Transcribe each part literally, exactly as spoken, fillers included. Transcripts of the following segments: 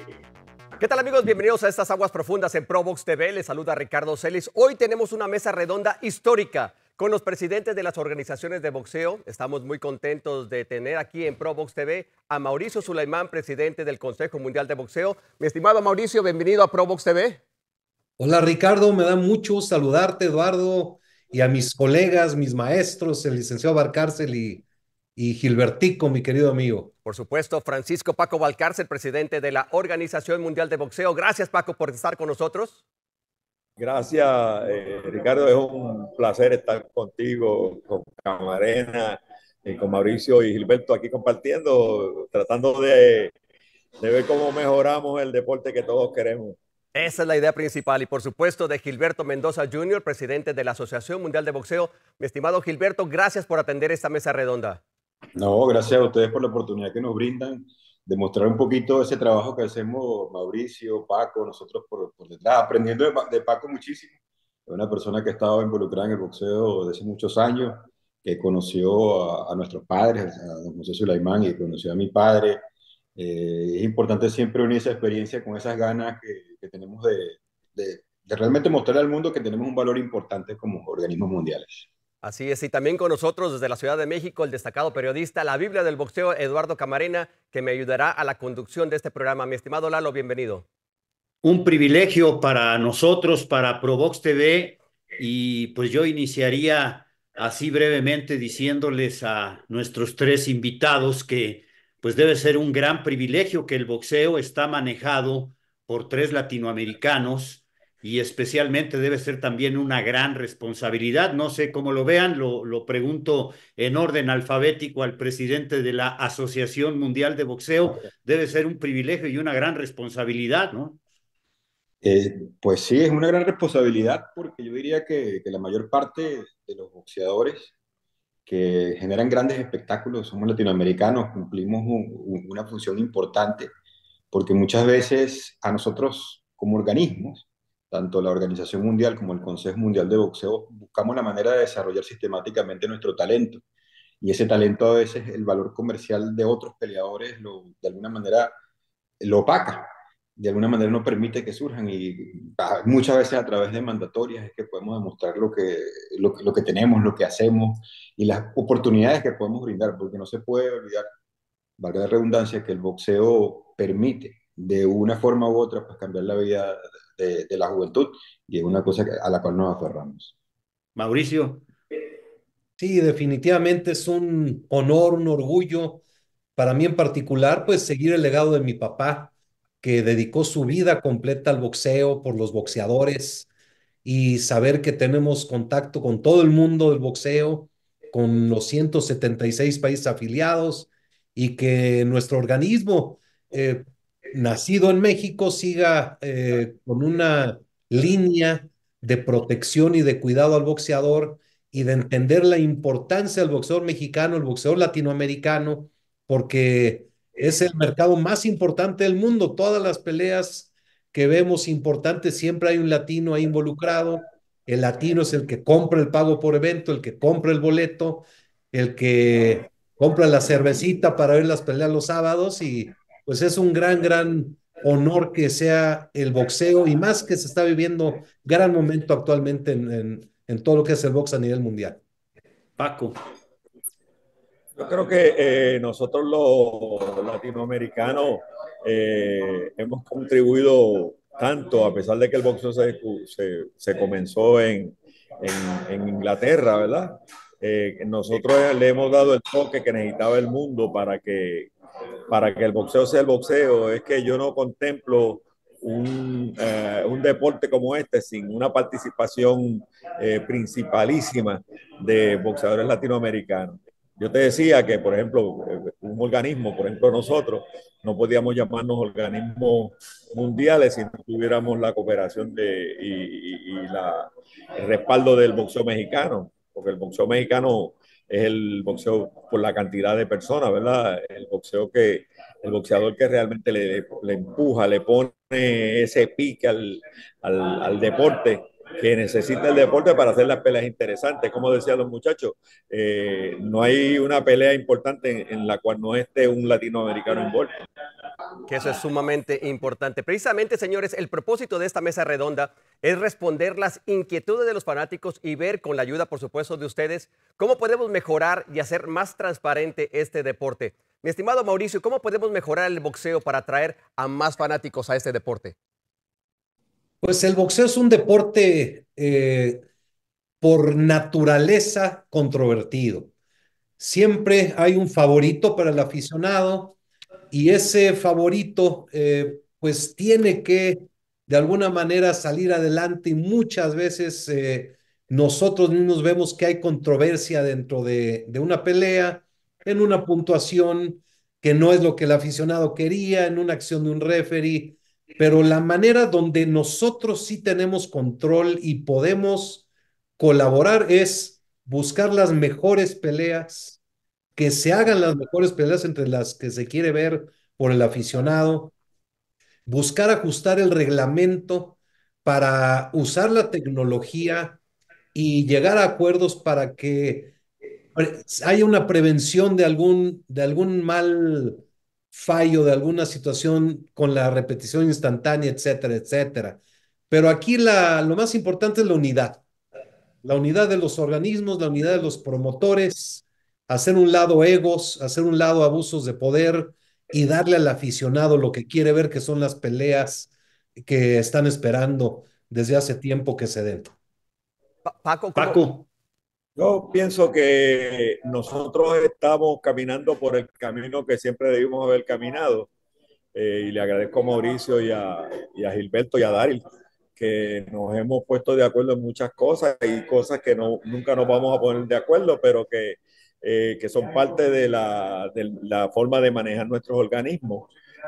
¿Qué tal, amigos? Bienvenidos a estas aguas profundas en ProBox T V. Les saluda Ricardo Celis. Hoy tenemos una mesa redonda histórica con los presidentes de las organizaciones de boxeo. Estamos muy contentos de tener aquí en ProBox T V a Mauricio Sulaimán, presidente del Consejo Mundial de Boxeo. Mi estimado Mauricio, bienvenido a ProBox T V. Hola Ricardo, me da mucho saludarte, Eduardo, y a mis colegas, mis maestros, el licenciado Barcárcel y, y Gilbertico, mi querido amigo. Por supuesto, Francisco Paco Valcárcel, presidente de la Organización Mundial de Boxeo. Gracias, Paco, por estar con nosotros. Gracias, eh, Ricardo. Es un placer estar contigo, con Camarena, y con Mauricio y Gilberto aquí compartiendo, tratando de, de ver cómo mejoramos el deporte que todos queremos. Esa es la idea principal y por supuesto de Gilberto Mendoza junior, presidente de la Asociación Mundial de Boxeo. Mi estimado Gilberto, gracias por atender esta mesa redonda. No, gracias a ustedes por la oportunidad que nos brindan de mostrar un poquito ese trabajo que hacemos Mauricio, Paco, nosotros por, por detrás, aprendiendo de, de Paco muchísimo. Es una persona que ha estado involucrada en el boxeo desde hace muchos años, que conoció a, a nuestros padres, a don José Sulaimán, y conoció a mi padre. Eh, es importante siempre unir esa experiencia con esas ganas que, que tenemos de, de, de realmente mostrar al mundo que tenemos un valor importante como organismos mundiales. Así es, y también con nosotros desde la Ciudad de México, el destacado periodista, la Biblia del boxeo, Eduardo Camarena, que me ayudará a la conducción de este programa. Mi estimado Lalo, bienvenido. Un privilegio para nosotros, para ProBox T V, y pues yo iniciaría así brevemente diciéndoles a nuestros tres invitados que pues debe ser un gran privilegio que el boxeo está manejado por tres latinoamericanos y especialmente debe ser también una gran responsabilidad. No sé cómo lo vean, lo, lo pregunto en orden alfabético al presidente de la Asociación Mundial de Boxeo. Debe ser un privilegio y una gran responsabilidad, ¿no? Eh, pues sí, es una gran responsabilidad porque yo diría que, que la mayor parte de los boxeadores que generan grandes espectáculos somos latinoamericanos, cumplimos un- un- una función importante porque muchas veces a nosotros como organismos, tanto la Organización Mundial como el Consejo Mundial de Boxeo, buscamos la manera de desarrollar sistemáticamente nuestro talento y ese talento a veces el valor comercial de otros peleadores lo, de alguna manera lo opaca, de alguna manera no permite que surjan y ah, muchas veces a través de mandatorias es que podemos demostrar lo que, lo, que- lo que tenemos, lo que hacemos y las oportunidades que podemos brindar, porque no se puede olvidar, valga la redundancia, que el boxeo permite de una forma u otra pues, cambiar la vida de, de la juventud y es una cosa que- a la cual nos aferramos. Mauricio. Sí, definitivamente es un honor, un orgullo para mí en particular, pues seguir el legado de mi papá, que dedicó su vida completa al boxeo por los boxeadores y saber que tenemos contacto con todo el mundo del boxeo, con los ciento setenta y seis países afiliados y que nuestro organismo, eh, nacido en México, siga eh, con una línea de protección y de cuidado al boxeador y de entender la importancia del boxeador mexicano, el boxeador latinoamericano, porque es el mercado más importante del mundo. Todas las peleas que vemos importantes, siempre hay un latino ahí involucrado. El latino es el que compra el pago por evento, el que compra el boleto, el que compra la cervecita para ver las peleas los sábados y pues es un gran, gran honor que sea el boxeo y más que se está viviendo gran momento actualmente en, en, en todo lo que es el box a nivel mundial. Paco. Yo creo que eh, nosotros los latinoamericanos eh, hemos contribuido tanto, a pesar de que el boxeo se, se, se comenzó en, en, en, Inglaterra, ¿verdad? Eh, nosotros le hemos dado el toque que necesitaba el mundo para que, para que el boxeo sea el boxeo. Es que yo no contemplo un, eh, un deporte como este sin una participación eh, principalísima de boxeadores latinoamericanos. Yo te decía que, por ejemplo, un organismo, por ejemplo nosotros, no podíamos llamarnos organismos mundiales si no tuviéramos la cooperación de, y, y, y la, el respaldo del boxeo mexicano, porque el boxeo mexicano es el boxeo por la cantidad de personas, ¿verdad? El boxeo que, el boxeador que realmente le, le empuja, le pone ese pique al, al, al deporte que necesita el deporte para hacer las peleas interesantes. Como decían los muchachos, eh, no hay una pelea importante en, en la cual no esté un latinoamericano envuelto. que eso es sumamente importante. Precisamente, señores, el propósito de esta mesa redonda es responder las inquietudes de los fanáticos y ver, con la ayuda, por supuesto, de ustedes, cómo podemos mejorar y hacer más transparente este deporte. Mi estimado Mauricio, ¿cómo podemos mejorar el boxeo para atraer a más fanáticos a este deporte? Pues el boxeo es un deporte eh, por naturaleza controvertido. Siempre hay un favorito para el aficionado y ese favorito eh, pues tiene que de alguna manera salir adelante y muchas veces eh, nosotros mismos vemos que hay controversia dentro de, de una pelea, en una puntuación que no es lo que el aficionado quería, en una acción de un referee, pero la manera donde nosotros sí tenemos control y podemos colaborar es buscar las mejores peleas, que se hagan las mejores peleas entre las que se quiere ver por el aficionado, buscar ajustar el reglamento para usar la tecnología y llegar a acuerdos para que haya una prevención de algún, de algún mal fallo, de alguna situación con la repetición instantánea, etcétera, etcétera. Pero aquí la, lo más importante es la unidad la unidad de los organismos, la unidad de los promotores, hacer un lado egos, hacer un lado abusos de poder y darle al aficionado lo que quiere ver, que son las peleas que están esperando desde hace tiempo que se den. Pa Paco, ¿cómo? Paco. Yo pienso que nosotros estamos caminando por el camino que siempre debimos haber caminado. Eh, y le agradezco a Mauricio y a, y a Gilberto y a Daryl que nos hemos puesto de acuerdo en muchas cosas y cosas que no, nunca nos vamos a poner de acuerdo, pero que, eh, que son parte de la, de la forma de manejar nuestros organismos.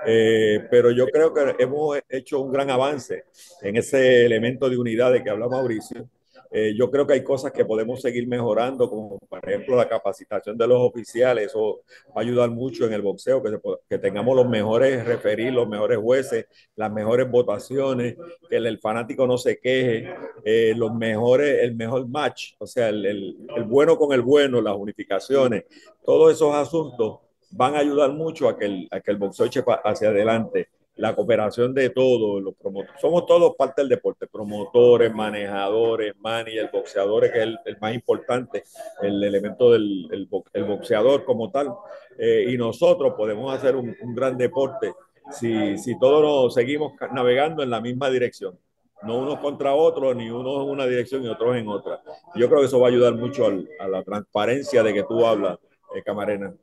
Eh, pero yo creo que hemos hecho un gran avance en ese elemento de unidad de que habla Mauricio. Eh, yo creo que hay cosas que podemos seguir mejorando, como por ejemplo la capacitación de los oficiales. Eso va a ayudar mucho en el boxeo, que, se, que tengamos los mejores referees, los mejores jueces, las mejores votaciones, que el, el fanático no se queje, eh, los mejores, el mejor match, o sea, el, el, el bueno con el bueno, las unificaciones, todos esos asuntos van a ayudar mucho a que el, a que el boxeo eche hacia adelante. La cooperación de todos, los promotores, somos todos parte del deporte, promotores, manejadores, managers, boxeadores, que es el, el más importante, el elemento del el, el boxeador como tal, eh, y nosotros podemos hacer un, un gran deporte si, si todos nos seguimos navegando en la misma dirección, no unos contra otros, ni unos en una dirección y otros en otra. Yo creo que eso va a ayudar mucho al, a la transparencia de que tú hablas, eh, Camarena.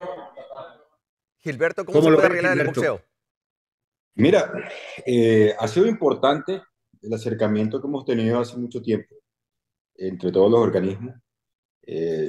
Gilberto, ¿cómo, ¿Cómo se puede arreglar el boxeo? Mira, eh, ha sido importante el acercamiento que hemos tenido hace mucho tiempo entre todos los organismos. Eh,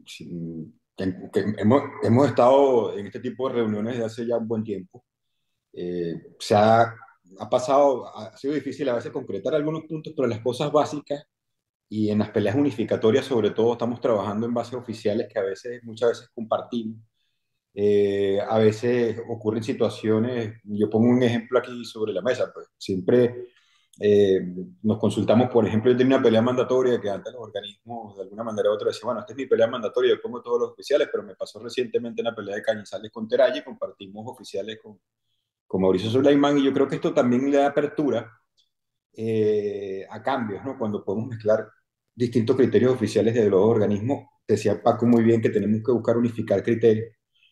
que, que hemos, hemos estado en este tipo de reuniones desde hace ya un buen tiempo. Eh, se ha, ha pasado, ha sido difícil a veces concretar algunos puntos, pero las cosas básicas y en las peleas unificatorias sobre todo estamos trabajando en bases oficiales que a veces, muchas veces compartimos. Eh, a veces ocurren situaciones, yo pongo un ejemplo aquí sobre la mesa, pues siempre eh, nos consultamos, por ejemplo, yo tenía una pelea mandatoria que antes los organismos de alguna manera u otra decían, bueno, esta es mi pelea mandatoria, yo pongo todos los oficiales, pero me pasó recientemente una pelea de Cañizales con Teralle, compartimos oficiales con, con Mauricio Sulaimán, y yo creo que esto también le da apertura eh, a cambios, ¿no? Cuando podemos mezclar distintos criterios oficiales de los organismos, decía Paco muy bien que tenemos que buscar unificar criterios.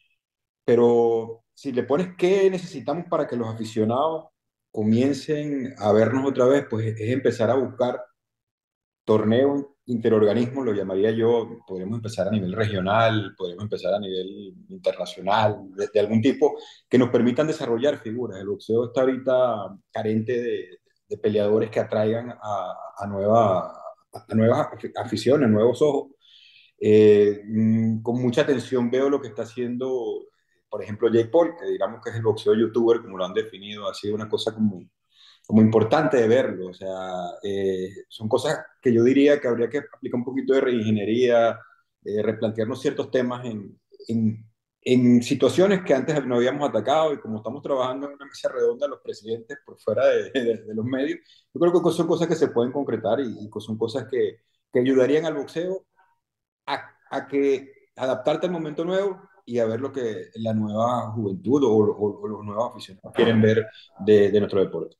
Pero si le pones qué necesitamos para que los aficionados comiencen a vernos otra vez, pues es empezar a buscar torneos interorganismos, lo llamaría yo, podríamos empezar a nivel regional, podríamos empezar a nivel internacional, de, de algún tipo, que nos permitan desarrollar figuras. El boxeo está ahorita carente de, de peleadores que atraigan a, a, nueva, a nuevas aficiones, nuevos ojos. Eh, con mucha atención veo lo que está haciendo, por ejemplo, Jake Paul, que digamos que es el boxeo youtuber, como lo han definido, ha sido una cosa como, como importante de verlo. O sea, eh, son cosas que yo diría que habría que aplicar un poquito de reingeniería, eh, replantearnos ciertos temas en, en, en situaciones que antes no habíamos atacado, y como estamos trabajando en una mesa redonda los presidentes por fuera de, de, de los medios, yo creo que son cosas que se pueden concretar y, y son cosas que, que ayudarían al boxeo a, a que adaptarte al momento nuevo, y a ver lo que la nueva juventud o, o, o los nuevos aficionados quieren ver de, de nuestro deporte.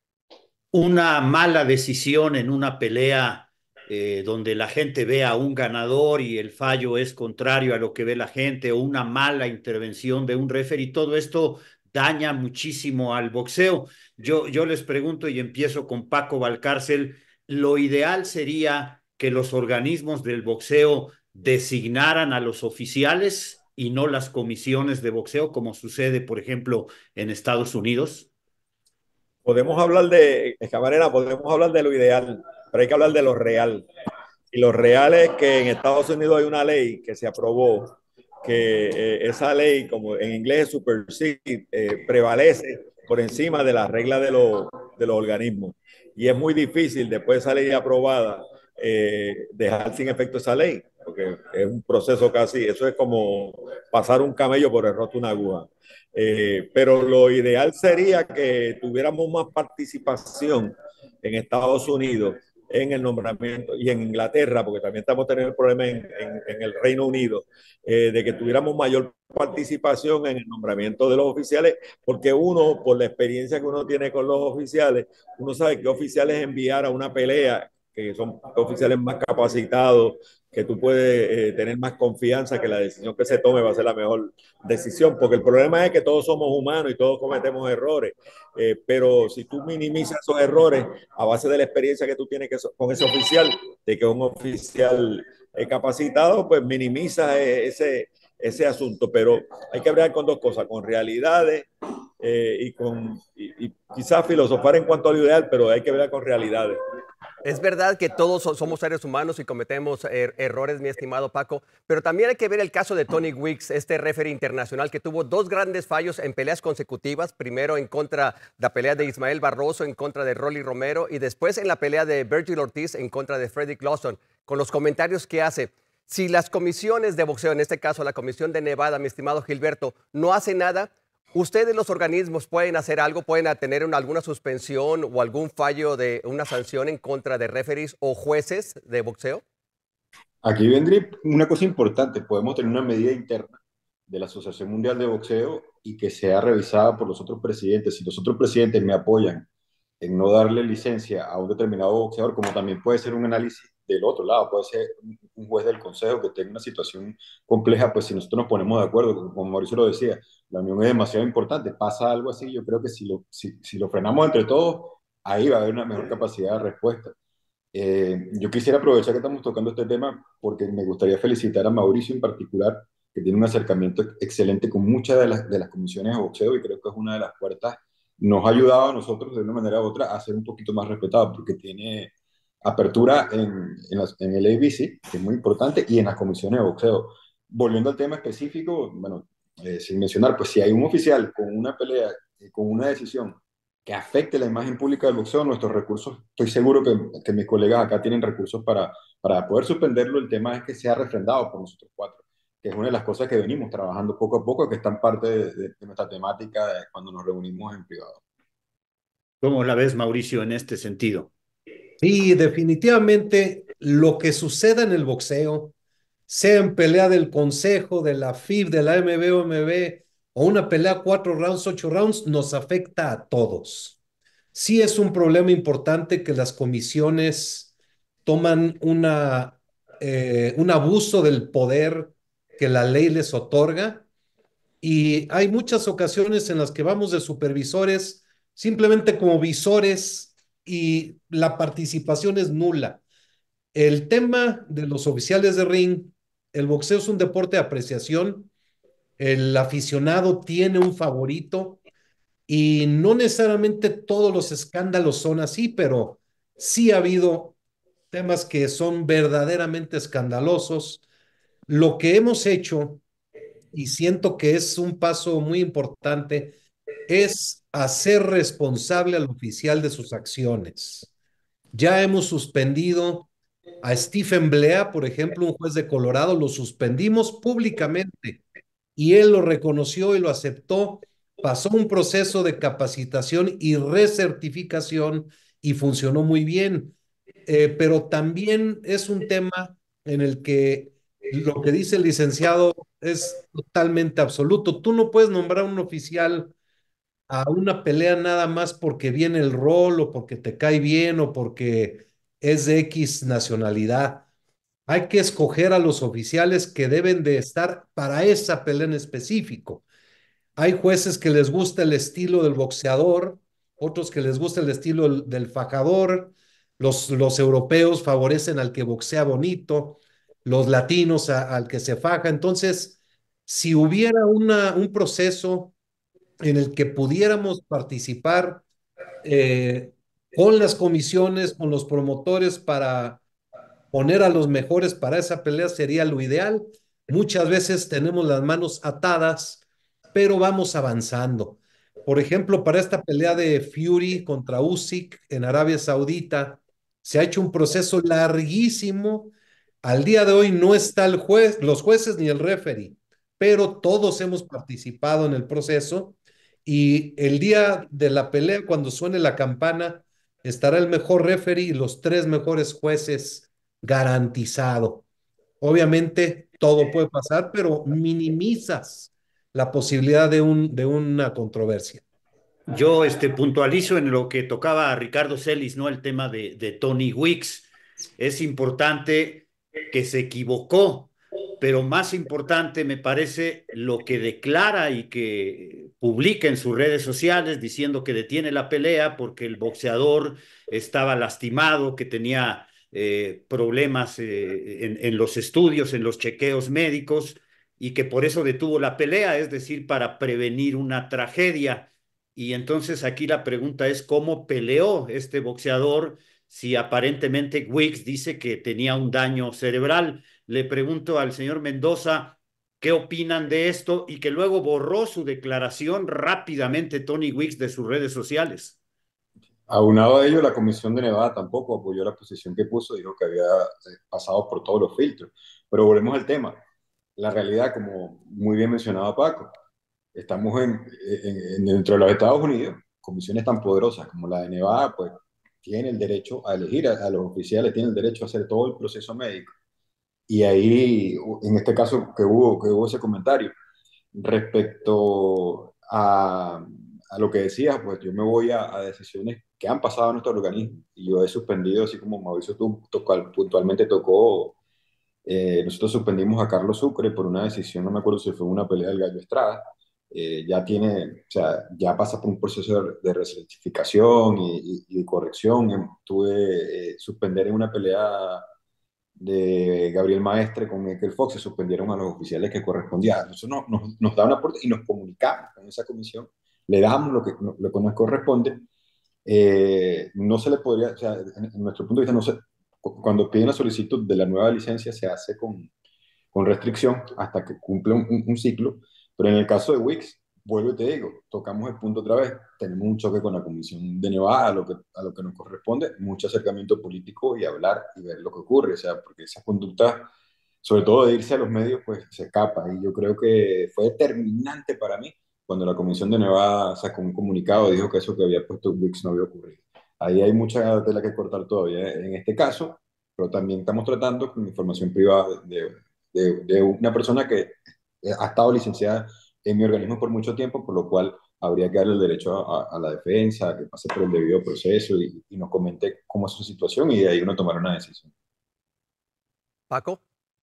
Una mala decisión en una pelea eh, donde la gente ve a un ganador y el fallo es contrario a lo que ve la gente, o una mala intervención de un referee, todo esto daña muchísimo al boxeo. Yo, yo les pregunto y empiezo con Paco Valcárcel, lo ideal sería que los organismos del boxeo designaran a los oficiales y no las comisiones de boxeo, como sucede, por ejemplo, en Estados Unidos. Podemos hablar de, Camarena, podemos hablar de lo ideal, pero hay que hablar de lo real. Y lo real es que en Estados Unidos hay una ley que se aprobó, que eh, esa ley, como en inglés es supersede, eh, prevalece por encima de las reglas de, lo, de los organismos. Y es muy difícil, después de esa ley aprobada, eh, dejar sin efecto esa ley, porque es un proceso casi, eso es como pasar un camello por el roto de una aguja. Eh, pero lo ideal sería que tuviéramos más participación en Estados Unidos en el nombramiento y en Inglaterra, porque también estamos teniendo problemas en, en, en el Reino Unido, eh, de que tuviéramos mayor participación en el nombramiento de los oficiales, porque uno, por la experiencia que uno tiene con los oficiales, uno sabe qué oficiales enviar a una pelea, que son oficiales más capacitados, que tú puedes eh, tener más confianza que la decisión que se tome va a ser la mejor decisión, porque el problema es que todos somos humanos y todos cometemos errores, eh, pero si tú minimizas esos errores a base de la experiencia que tú tienes que, con ese oficial, de que un oficial eh, capacitado, pues minimiza eh, ese, ese asunto, pero hay que hablar con dos cosas, con realidades eh, y con y, y quizás filosofar en cuanto a lo ideal, pero hay que hablar con realidades. Es verdad que todos somos seres humanos y cometemos er errores, mi estimado Paco, pero también hay que ver el caso de Tony Weeks, este referee internacional que tuvo dos grandes fallos en peleas consecutivas, primero en contra de la pelea de Ismael Barroso, en contra de Rolly Romero, y después en la pelea de Virgil Ortiz en contra de Frederick Lawson, con los comentarios que hace. Si las comisiones de boxeo, en este caso la Comisión de Nevada, mi estimado Gilberto, no hace nada, ¿ustedes los organismos pueden hacer algo? ¿Pueden tener una, alguna suspensión o algún fallo de una sanción en contra de referees o jueces de boxeo? Aquí vendría una cosa importante. Podemos tener una medida interna de la Asociación Mundial de Boxeo y que sea revisada por los otros presidentes. Si los otros presidentes me apoyan en no darle licencia a un determinado boxeador, como también puede ser un análisis del otro lado, puede ser un juez del consejo que tenga una situación compleja, pues si nosotros nos ponemos de acuerdo, como Mauricio lo decía, la unión es demasiado importante, pasa algo así, yo creo que si lo, si, si lo frenamos entre todos, ahí va a haber una mejor capacidad de respuesta. Eh, yo quisiera aprovechar que estamos tocando este tema porque me gustaría felicitar a Mauricio en particular, que tiene un acercamiento excelente con muchas de las, de las comisiones de boxeo y creo que es una de las puertas, nos ha ayudado a nosotros de una manera u otra a ser un poquito más respetados porque tiene apertura en, en, las, en el A B C, que es muy importante, y en las comisiones de boxeo. Volviendo al tema específico, bueno, eh, sin mencionar, pues si hay un oficial con una pelea, eh, con una decisión que afecte la imagen pública del boxeo, nuestros recursos, estoy seguro que, que mis colegas acá tienen recursos para, para poder suspenderlo. El tema es que sea refrendado por nosotros cuatro, que es una de las cosas que venimos trabajando poco a poco, que están parte de, de, de nuestra temática de cuando nos reunimos en privado. ¿Cómo la ves, Mauricio, en este sentido? Sí, definitivamente lo que suceda en el boxeo, sea en pelea del Consejo, de la F I B, de la M B O M B, o una pelea cuatro rounds, ocho rounds, nos afecta a todos. Sí es un problema importante que las comisiones toman una, eh, un abuso del poder que la ley les otorga y hay muchas ocasiones en las que vamos de supervisores simplemente como visores y la participación es nula. El tema de los oficiales de ring, el boxeo es un deporte de apreciación, el aficionado tiene un favorito y no necesariamente todos los escándalos son así, pero sí ha habido temas que son verdaderamente escandalosos. Lo que hemos hecho, y siento que es un paso muy importante, es hacer responsable al oficial de sus acciones. Ya hemos suspendido a Stephen Blea, por ejemplo, un juez de Colorado, lo suspendimos públicamente y él lo reconoció y lo aceptó. Pasó un proceso de capacitación y recertificación y funcionó muy bien. Eh, pero también es un tema en el que lo que dice el licenciado es totalmente absoluto. Tú no puedes nombrar a un oficial a una pelea nada más porque viene el rol o porque te cae bien o porque es de X nacionalidad. Hay que escoger a los oficiales que deben de estar para esa pelea en específico. Hay jueces que les gusta el estilo del boxeador, otros que les gusta el estilo del, del fajador, los, los europeos favorecen al que boxea bonito, los latinos a- al que se faja. Entonces, si hubiera una, un proceso en el que pudiéramos participar eh, con las comisiones, con los promotores para poner a los mejores para esa pelea sería lo ideal. Muchas veces tenemos las manos atadas, pero vamos avanzando. Por ejemplo, para esta pelea de Fury contra Usyk en Arabia Saudita, se ha hecho un proceso larguísimo. Al día de hoy no está el juez, los jueces ni el referee, pero todos hemos participado en el proceso y el día de la pelea, cuando suene la campana, estará el mejor referee y los tres mejores jueces garantizado. Obviamente todo puede pasar, pero minimizas la posibilidad de, un, de una controversia. Yo este, puntualizo en lo que tocaba a Ricardo Celis, ¿no? El tema de, de Tony Weeks. Es importante que se equivocó, pero más importante me parece lo que declara y que publica en sus redes sociales diciendo que detiene la pelea porque el boxeador estaba lastimado, que tenía eh, problemas eh, en, en los estudios, en los chequeos médicos y que por eso detuvo la pelea, es decir, para prevenir una tragedia. Y entonces aquí la pregunta es cómo peleó este boxeador si aparentemente Weeks dice que tenía un daño cerebral. Le pregunto al señor Mendoza qué opinan de esto y que luego borró su declaración rápidamente Tony Weeks de sus redes sociales. Aunado a ello, la Comisión de Nevada tampoco apoyó la posición que puso, dijo que había eh, pasado por todos los filtros. Pero volvemos al tema. La realidad, como muy bien mencionaba Paco, estamos en, en- en- dentro de los Estados Unidos, comisiones tan poderosas como la de Nevada, pues tiene el derecho a elegir a, a los oficiales, tiene el derecho a hacer todo el proceso médico. Y ahí, en este caso que hubo, que hubo ese comentario, respecto a, a lo que decías, pues yo me voy a, a decisiones que han pasado a nuestro organismo y yo he suspendido, así como Mauricio tú, tocal, puntualmente tocó, eh, nosotros suspendimos a Carlos Sucre por una decisión, no me acuerdo si fue una pelea del Gallo Estrada, eh, ya tiene, o sea, ya pasa por un proceso de, de recertificación y, y, y de corrección. Tuve eh, suspender en una pelea de Gabriel Maestre con Michael Fox, se suspendieron a los oficiales que correspondían. Eso nos, nos, nos da una aporte y nos comunicamos con esa comisión, le damos lo que, lo que nos corresponde. Eh, no se le podría, o sea, en, en nuestro punto de vista, no se, cuando piden la solicitud de la nueva licencia se hace con, con restricción hasta que cumple un, un, un ciclo, pero en el caso de Wix, vuelvo y te digo, tocamos el punto otra vez, tenemos un choque con la Comisión de Nevada, a lo que, a lo que nos corresponde, mucho acercamiento político y hablar y ver lo que ocurre, o sea, porque esa conducta, sobre todo de irse a los medios, pues se escapa, y yo creo que fue determinante para mí cuando la Comisión de Nevada sacó un comunicado y dijo que eso que había puesto Wix no había ocurrido. Ahí hay mucha tela que cortar todavía en este caso, pero también estamos tratando con información privada de, de, de una persona que ha estado licenciada en mi organismo por mucho tiempo, por lo cual habría que darle el derecho a, a, a la defensa, a que pase por el debido proceso y, y nos comente cómo es su situación y de ahí uno tomar una decisión. Paco.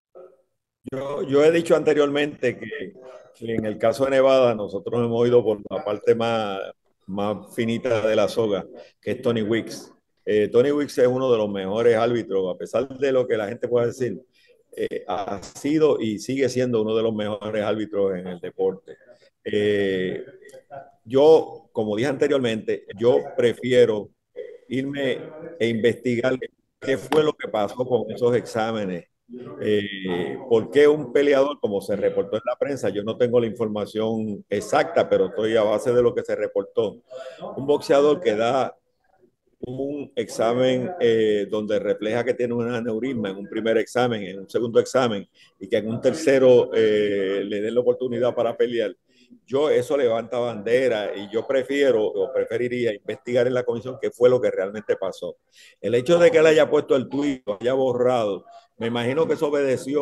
Yo, yo he dicho anteriormente que, que en el caso de Nevada nosotros hemos ido por la parte más, más finita de la soga, que es Tony Weeks. Eh, Tony Weeks es uno de los mejores árbitros, a pesar de lo que la gente pueda decir, eh, ha sido y sigue siendo uno de los mejores árbitros en el deporte. Eh, yo, como dije anteriormente, yo prefiero irme e investigar qué fue lo que pasó con esos exámenes. Eh, ¿Por qué un peleador, como se reportó en la prensa? Yo no tengo la información exacta, pero estoy a base de lo que se reportó. Un boxeador que da un examen eh, donde refleja que tiene un aneurisma en un primer examen, en un segundo examen, y que en un tercero eh, le den la oportunidad para pelear. Yo eso levanta bandera y yo prefiero o preferiría investigar en la comisión qué fue lo que realmente pasó. El hecho de que él haya puesto el tuit, haya borrado, me imagino que eso obedeció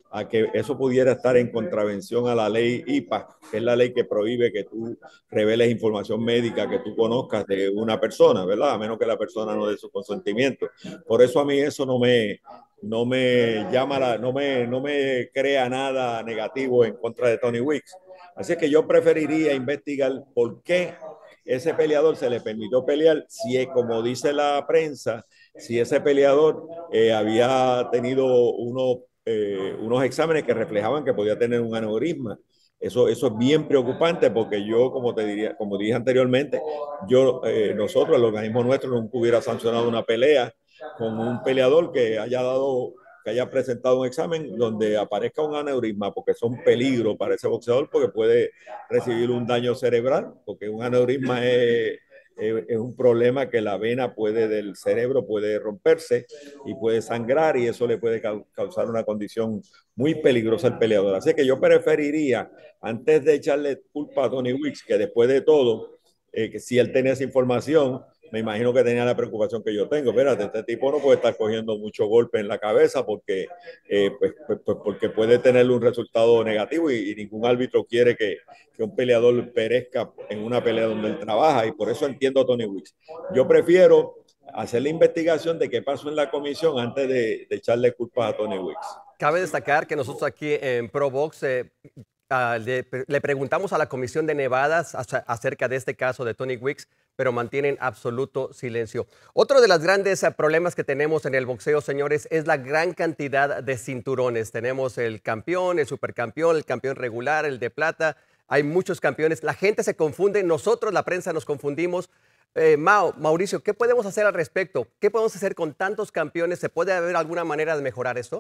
a que eso pudiera estar en contravención a la ley I P A, que es la ley que prohíbe que tú reveles información médica que tú conozcas de una persona, ¿verdad? A menos que la persona no dé su consentimiento. Por eso a mí eso no me, no me llama, la, no, me, no me crea nada negativo en contra de Tony Weeks. Así es que yo preferiría investigar por qué ese peleador se le permitió pelear, si es como dice la prensa, si ese peleador eh, había tenido uno, eh, unos exámenes que reflejaban que podía tener un aneurisma. Eso, eso es bien preocupante porque yo, como te diría, como dije anteriormente, yo, eh, nosotros, el organismo nuestro, nunca hubiera sancionado una pelea con un peleador que haya dado, que haya presentado un examen donde aparezca un aneurisma, porque es un peligro para ese boxeador, porque puede recibir un daño cerebral, porque un aneurisma es, es, es un problema que la vena puede del cerebro puede romperse y puede sangrar, y eso le puede causar una condición muy peligrosa al peleador. Así que yo preferiría, antes de echarle culpa a Tony Weeks, que después de todo, eh, que si él tenía esa información, me imagino que tenía la preocupación que yo tengo. Espérate, este tipo no puede estar cogiendo mucho golpe en la cabeza porque, eh, pues, pues, pues, porque puede tener un resultado negativo, y, y ningún árbitro quiere que, que un peleador perezca en una pelea donde él trabaja, y por eso entiendo a Tony Weeks. Yo prefiero hacer la investigación de qué pasó en la comisión antes de, de echarle culpas a Tony Weeks. Cabe destacar que nosotros aquí en ProBox eh, uh, le, le preguntamos a la Comisión de Nevadas acerca de este caso de Tony Weeks, pero mantienen absoluto silencio. Otro de los grandes uh, problemas que tenemos en el boxeo, señores, es la gran cantidad de cinturones. Tenemos el campeón, el supercampeón, el campeón regular, el de plata. Hay muchos campeones. La gente se confunde. Nosotros, la prensa, nos confundimos. Eh, Mao, Mauricio, ¿qué podemos hacer al respecto? ¿Qué podemos hacer con tantos campeones? ¿Se puede haber alguna manera de mejorar esto?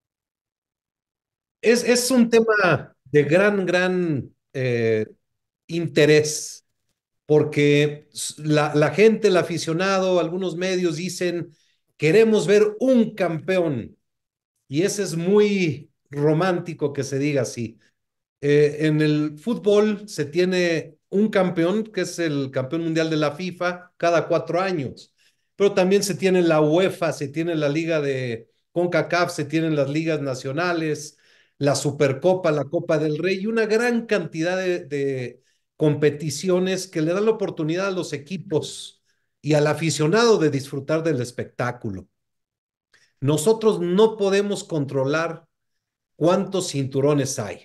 Es, es un tema de gran, gran eh, interés, porque la, la gente, el aficionado, algunos medios dicen, queremos ver un campeón, y ese es muy romántico que se diga así. Eh, en el fútbol se tiene un campeón, que es el campeón mundial de la FIFA, cada cuatro años, pero también se tiene la UEFA, se tiene la liga de CONCACAF, se tienen las ligas nacionales, la Supercopa, la Copa del Rey, y una gran cantidad de, de competiciones que le dan la oportunidad a los equipos y al aficionado de disfrutar del espectáculo. Nosotros no podemos controlar cuántos cinturones hay.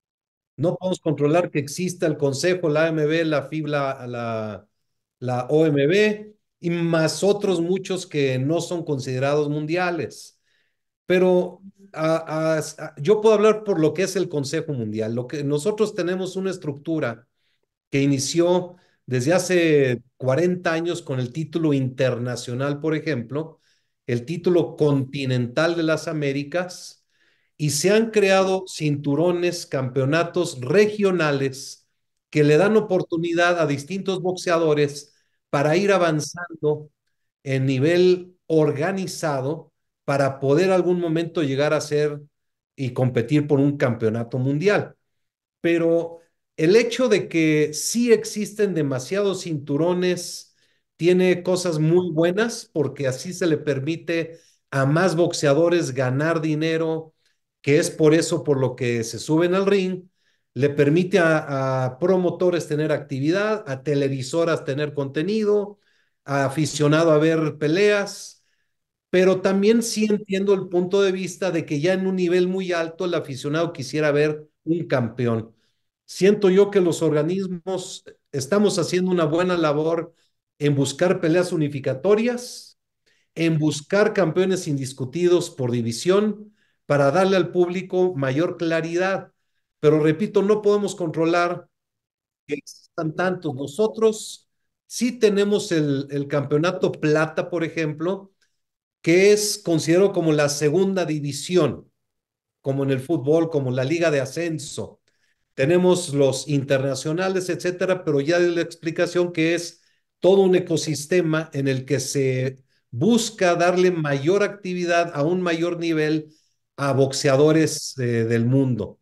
No podemos controlar que exista el Consejo, la A M B, la F I B, la, la, la O M B, y más otros muchos que no son considerados mundiales. Pero a, a, a, yo puedo hablar por lo que es el Consejo Mundial. Lo que nosotros tenemos una estructura que inició desde hace cuarenta años con el título internacional, por ejemplo, el título continental de las Américas, y se han creado cinturones, campeonatos regionales que le dan oportunidad a distintos boxeadores para ir avanzando en nivel organizado para poder algún momento llegar a ser y competir por un campeonato mundial. Pero el hecho de que sí existen demasiados cinturones tiene cosas muy buenas, porque así se le permite a más boxeadores ganar dinero, que es por eso por lo que se suben al ring. Le permite a, a promotores tener actividad, a televisoras tener contenido, a aficionado a ver peleas, pero también sí entiendo el punto de vista de que ya en un nivel muy alto el aficionado quisiera ver un campeón. Siento yo que los organismos estamos haciendo una buena labor en buscar peleas unificatorias, en buscar campeones indiscutidos por división para darle al público mayor claridad. Pero repito, no podemos controlar que existan tantos. Nosotros sí tenemos el, el campeonato plata, por ejemplo, que es considerado como la segunda división, como en el fútbol, como la liga de ascenso. Tenemos los internacionales, etcétera, pero ya de la explicación que es todo un ecosistema en el que se busca darle mayor actividad a un mayor nivel a boxeadores eh, del mundo.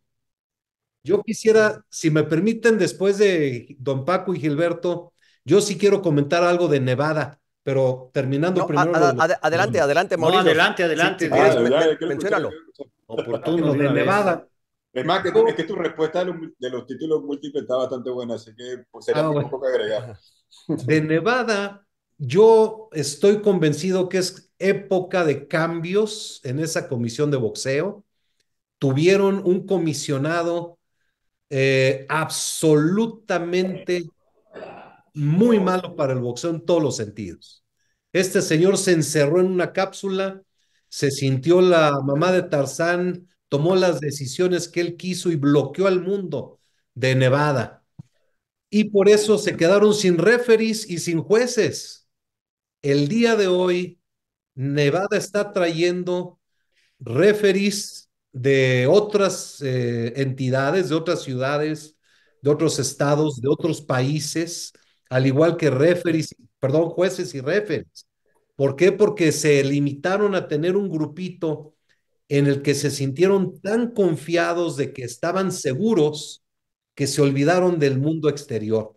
Yo quisiera, si me permiten, después de don Paco y Gilberto, yo sí quiero comentar algo de Nevada, pero terminando No, primero a, lo a, de los... adelante, adelante, No, Mauricio. adelante, adelante. Si, si quieres, Ah, men, ya, men, ya que lo menciónalo. escuché. oportuno Lo de de una vez. Nevada. Es más, que, tu- es Yo, que tu respuesta de los, de los títulos múltiples está bastante buena, así que pues, sería ah, muy bueno, poco que agregar. de Nevada, yo estoy convencido que es época de cambios en esa comisión de boxeo. Tuvieron un comisionado eh, absolutamente muy malo para el boxeo en todos los sentidos. Este señor se encerró en una cápsula, se sintió la mamá de Tarzán, tomó las decisiones que él quiso y bloqueó al mundo de Nevada. Y por eso se quedaron sin referees y sin jueces. El día de hoy, Nevada está trayendo referees de otras eh, entidades, de otras ciudades, de otros estados, de otros países, al igual que referees, perdón, jueces y referees. ¿Por qué? Porque se limitaron a tener un grupito en el que se sintieron tan confiados de que estaban seguros que se olvidaron del mundo exterior.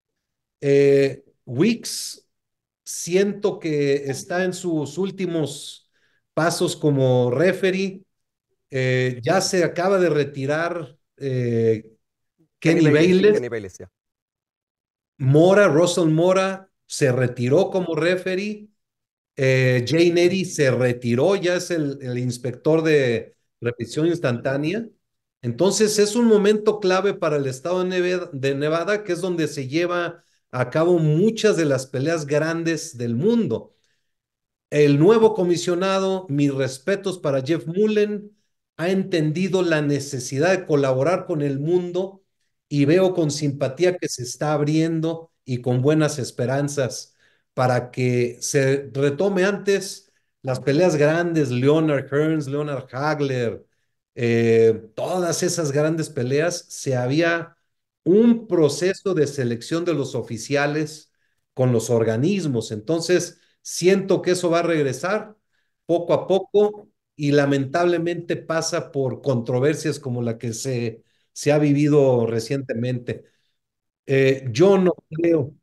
Eh, Wix siento que está en sus últimos pasos como referee. Eh, ya se acaba de retirar eh, Kenny Kenny Bayless, Bayless. Kenny Bayless, ya. Mora, Russell Mora se retiró como referee. Eh, Jane Eddy se retiró, ya es el, el inspector de repetición instantánea. Entonces es un momento clave para el estado de Nevada, de Nevada, que es donde se lleva a cabo muchas de las peleas grandes del mundo. El nuevo comisionado, mis respetos para Jeff Mullen, ha entendido la necesidad de colaborar con el mundo y veo con simpatía que se está abriendo y con buenas esperanzas para que se retome antes las peleas grandes, Leonard Hearns, Leonard Hagler, eh, todas esas grandes peleas, se había un proceso de selección de los oficiales con los organismos. Entonces, siento que eso va a regresar poco a poco y lamentablemente pasa por controversias como la que se, se ha vivido recientemente. Eh, yo no creo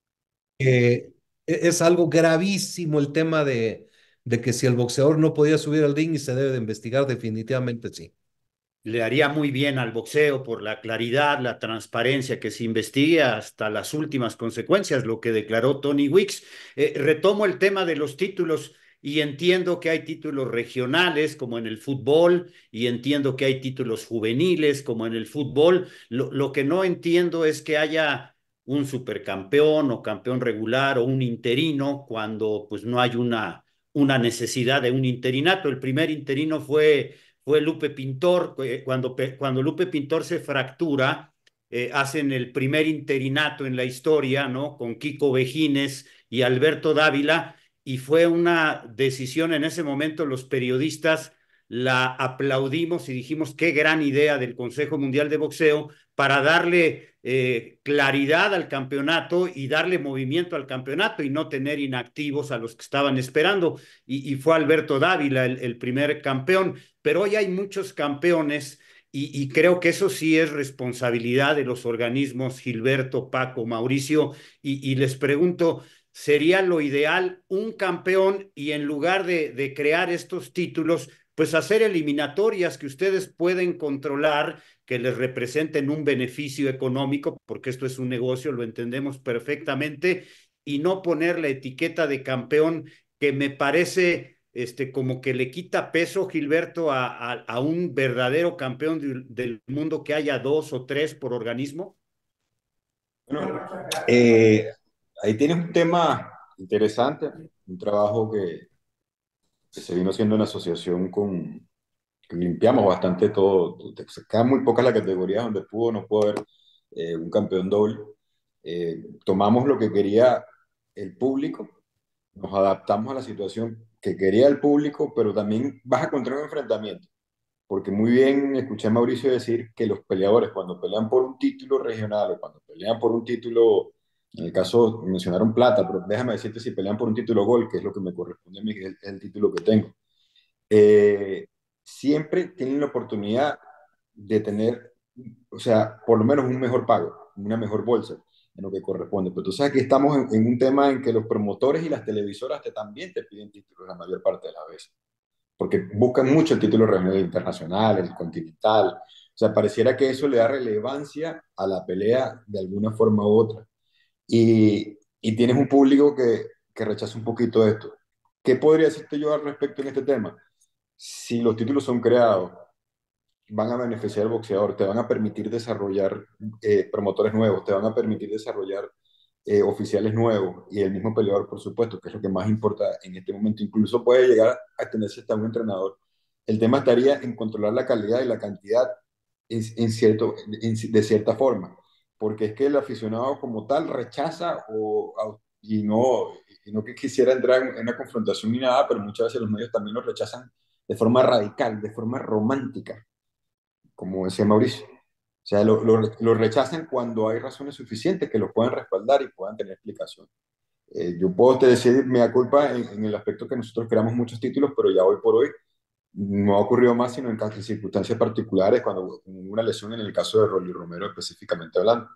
que e- es algo gravísimo el tema de, de que si el boxeador no podía subir al ring y se debe de investigar, definitivamente sí. Le haría muy bien al boxeo por la claridad, la transparencia, que se investigue hasta las últimas consecuencias, lo que declaró Tony Weeks. Eh, retomo el tema de los títulos y entiendo que hay títulos regionales como en el fútbol y entiendo que hay títulos juveniles como en el fútbol. Lo, lo que no entiendo es que haya un supercampeón o campeón regular o un interino cuando pues no hay una, una necesidad de un interinato. El primer interino fue fue Lupe Pintor. Cuando, cuando Lupe Pintor se fractura, eh, hacen el primer interinato en la historia, ¿no? Con Kiko Vejines y Alberto Dávila, y fue una decisión en ese momento, los periodistas la aplaudimos y dijimos qué gran idea del Consejo Mundial de Boxeo para darle eh, claridad al campeonato y darle movimiento al campeonato y no tener inactivos a los que estaban esperando. Y, y fue Alberto Dávila el, el primer campeón, pero hoy hay muchos campeones y, y, creo que eso sí es responsabilidad de los organismos, Gilberto, Paco, Mauricio, y, y les pregunto, ¿sería lo ideal un campeón y en lugar de, de crear estos títulos, pues hacer eliminatorias que ustedes pueden controlar, que les representen un beneficio económico, porque esto es un negocio, lo entendemos perfectamente, y no poner la etiqueta de campeón que me parece este, como que le quita peso, Gilberto, a, a, a un verdadero campeón de, del mundo, que haya dos o tres por organismo? Bueno, eh, ahí tienes un tema interesante, un trabajo que, que se vino haciendo en asociación con, que limpiamos bastante todo, se quedan muy pocas las categorías donde pudo o no pudo haber eh, un campeón doble. Eh, tomamos lo que quería el público, nos adaptamos a la situación que quería el público, pero también vas a encontrar un enfrentamiento, porque muy bien escuché a Mauricio decir que los peleadores cuando pelean por un título regional o cuando pelean por un título, en el caso mencionaron plata, pero déjame decirte si pelean por un título gol, que es lo que me corresponde a mí, que es el, el título que tengo, eh, siempre tienen la oportunidad de tener, o sea, por lo menos un mejor pago, una mejor bolsa en lo que corresponde. Pero tú sabes que estamos en, en un tema en que los promotores y las televisoras te, también te piden títulos la mayor parte de las veces. porque buscan mucho el título regional internacional, el continental. O sea, pareciera que eso le da relevancia a la pelea de alguna forma u otra. Y, y tienes un público que, que rechaza un poquito esto. ¿Qué podría decirte yo al respecto en este tema? Si los títulos son creados, van a beneficiar al boxeador, te van a permitir desarrollar eh, promotores nuevos, te van a permitir desarrollar eh, oficiales nuevos y el mismo peleador, por supuesto, que es lo que más importa en este momento. Incluso puede llegar a extenderse hasta un entrenador. El tema estaría en controlar la calidad y la cantidad en, en cierto, en, de cierta forma, porque es que el aficionado como tal rechaza o, y, no, y no que quisiera entrar en una confrontación ni nada, pero muchas veces los medios también lo rechazan de forma radical, de forma romántica, como decía Mauricio. O sea, lo, lo, lo rechazan cuando hay razones suficientes que lo puedan respaldar y puedan tener explicación. Eh, yo puedo te decir mi culpa en, en, el aspecto que nosotros creamos muchos títulos, pero ya hoy por hoy no ha ocurrido más, sino en, en circunstancias particulares, cuando hubo una lesión en el caso de Rolly Romero específicamente hablando.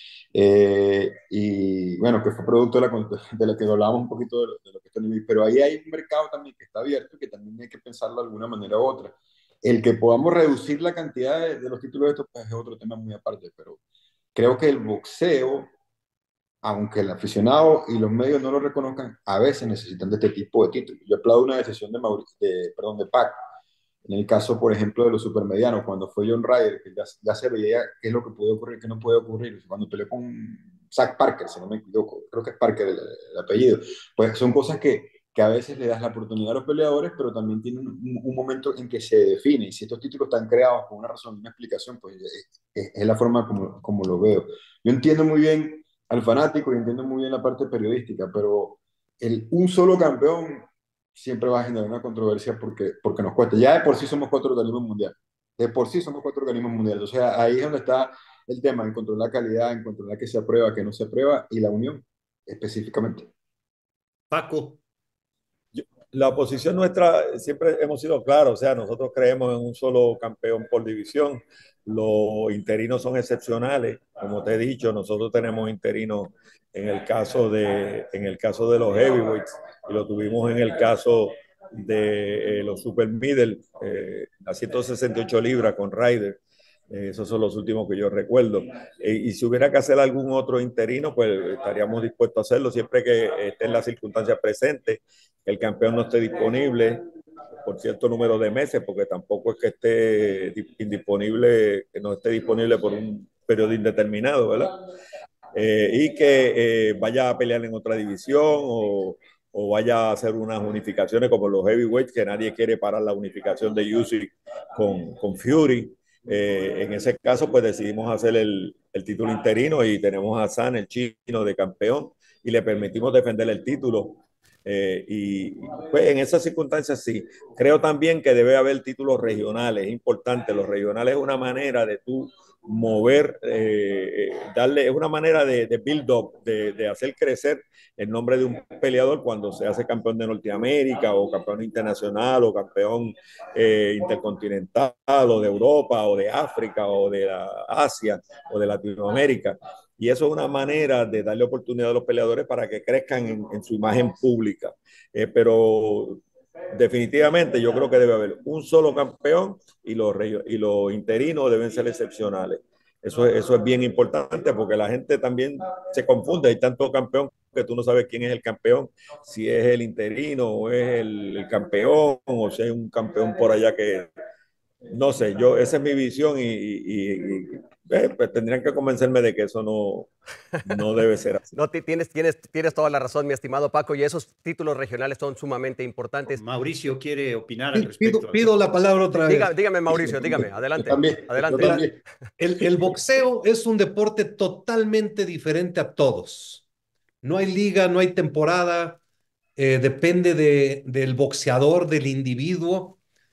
Eh, y bueno, que fue producto de la, de la que hablábamos un poquito de lo, de lo que está en el, pero ahí hay un mercado también que está abierto y que también hay que pensarlo de alguna manera u otra. El que podamos reducir la cantidad de, de los títulos de estos pues, es otro tema muy aparte, pero creo que el boxeo, aunque el aficionado y los medios no lo reconozcan, a veces necesitan de este tipo de títulos. Yo aplaudo una decisión de, Mauricio, de, perdón, de Pac, en el caso, por ejemplo, de los supermedianos, cuando fue John Ryder, que ya, ya se veía qué es lo que puede ocurrir, qué no puede ocurrir. Cuando peleó con Zach Parker, si no me equivoco, creo que es Parker el, el apellido, pues son cosas que, que a veces le das la oportunidad a los peleadores, pero también tienen un, un momento en que se define. Y si estos títulos están creados con una razón, una explicación, pues es, es, es la forma como, como lo veo. Yo entiendo muy bien al fanático y entiendo muy bien la parte periodística, pero el, un solo campeón siempre va a generar una controversia porque, porque nos cuesta. Ya de por sí somos cuatro organismos mundiales. De por sí somos cuatro organismos mundiales. O sea, ahí es donde está el tema, en controlar la calidad, en controlar qué se aprueba, qué no se aprueba y la unión específicamente. Paco. Yo, la posición nuestra siempre hemos sido claros, o sea, nosotros creemos en un solo campeón por división. Los interinos son excepcionales, como te he dicho, nosotros tenemos interinos en el caso de, en el caso de los heavyweights y lo tuvimos en el caso de eh, los super middle, eh, a ciento sesenta y ocho libras con Ryder. Eh, esos son los últimos que yo recuerdo. Eh, y si hubiera que hacer algún otro interino, pues estaríamos dispuestos a hacerlo siempre que esté en las circunstancias presentes, que el campeón no esté disponible por cierto número de meses, porque tampoco es que esté indisponible, que no esté disponible por un periodo indeterminado, ¿verdad? Eh, y que eh, vaya a pelear en otra división o, o vaya a hacer unas unificaciones como los heavyweights, que nadie quiere parar la unificación de Usyk con, con Fury. Eh, en ese caso, pues decidimos hacer el, el título interino y tenemos a San, el chino, de campeón y le permitimos defender el título. Eh, y pues en esas circunstancias sí, creo también que debe haber títulos regionales, es importante, los regionales es una manera de tú mover, eh, darle, es una manera de, de build up, de, de hacer crecer el nombre de un peleador cuando se hace campeón de Norteamérica o campeón internacional o campeón eh, intercontinental o de Europa o de África o de la Asia o de Latinoamérica. Y eso es una manera de darle oportunidad a los peleadores para que crezcan en, en su imagen pública. Eh, pero definitivamente yo creo que debe haber un solo campeón y los, y los interinos deben ser excepcionales. Eso, eso es bien importante porque la gente también se confunde. Hay tanto campeón que tú no sabes quién es el campeón, si es el interino o es el, el campeón o si hay un campeón por allá que no sé, yo, esa es mi visión y, y, y eh, pues tendrían que convencerme de que eso no, no debe ser así. No, tienes, tienes, tienes toda la razón, mi estimado Paco, y esos títulos regionales son sumamente importantes. Mauricio quiere opinar al respecto. Pido, pido la palabra otra vez. Dígame, dígame Mauricio, dígame, adelante. Yo también, adelante. yo también. El, el boxeo es un deporte totalmente diferente a todos. No hay liga, no hay temporada, eh, depende de, del boxeador, del individuo.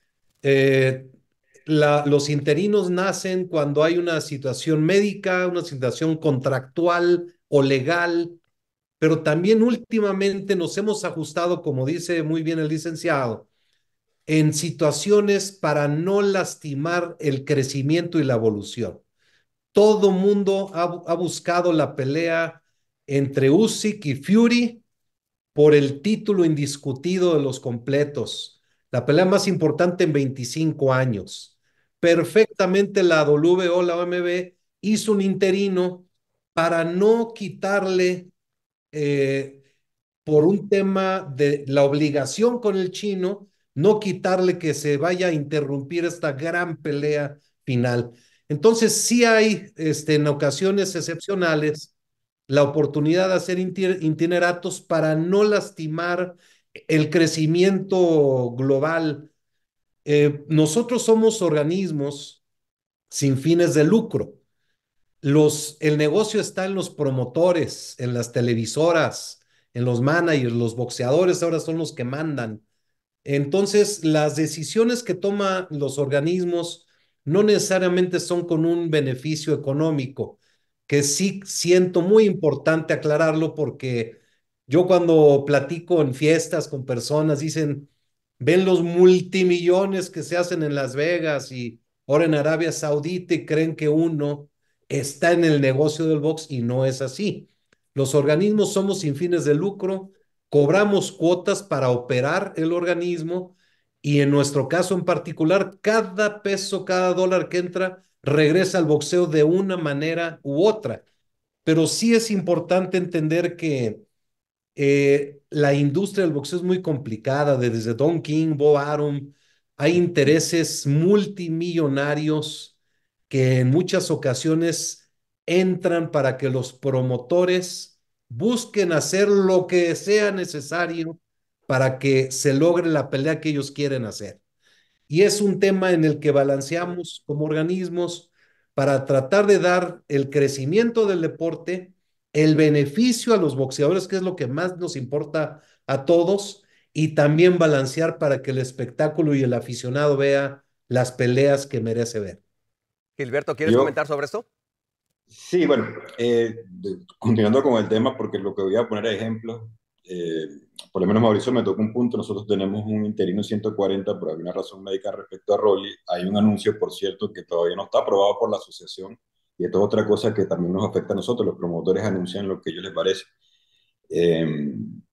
Eh, la, los interinos nacen cuando hay una situación médica, una situación contractual o legal, pero también últimamente nos hemos ajustado, como dice muy bien el licenciado, en situaciones para no lastimar el crecimiento y la evolución. Todo mundo ha, ha buscado la pelea entre Usyk y Fury por el título indiscutido de los completos. la pelea más importante en veinticinco años. Perfectamente la W O, la O M B, hizo un interino para no quitarle, eh, por un tema de la obligación con el chino, no quitarle que se vaya a interrumpir esta gran pelea final. Entonces, sí hay este, en ocasiones excepcionales la oportunidad de hacer itineratos para no lastimar el crecimiento global. Eh, nosotros somos organismos sin fines de lucro. Los, el negocio está en los promotores, en las televisoras, en los managers, los boxeadores ahora son los que mandan. Entonces, las decisiones que toman los organismos no necesariamente son con un beneficio económico, que sí siento muy importante aclararlo porque yo cuando platico en fiestas con personas dicen, ven los multimillones que se hacen en Las Vegas y ahora en Arabia Saudita y creen que uno está en el negocio del box y no es así. Los organismos somos sin fines de lucro, cobramos cuotas para operar el organismo y en nuestro caso en particular, cada peso, cada dólar que entra regresa al boxeo de una manera u otra. Pero sí es importante entender que eh, la industria del boxeo es muy complicada, desde Don King, Bob Arum, hay intereses multimillonarios que en muchas ocasiones entran para que los promotores busquen hacer lo que sea necesario para que se logre la pelea que ellos quieren hacer. Y es un tema en el que balanceamos como organismos para tratar de dar el crecimiento del deporte, el beneficio a los boxeadores, que es lo que más nos importa a todos, y también balancear para que el espectáculo y el aficionado vea las peleas que merece ver. Gilberto, ¿quieres Yo, comentar sobre esto? sí, bueno, eh, de- continuando con el tema, porque lo que voy a poner de ejemplo, eh, por lo menos Mauricio me tocó un punto, nosotros tenemos un interino ciento cuarenta por alguna razón médica respecto a Rolly, hay un anuncio, por cierto, que todavía no está aprobado por la asociación, y esto es otra cosa que también nos afecta a nosotros, los promotores anuncian lo que a ellos les parece. Eh,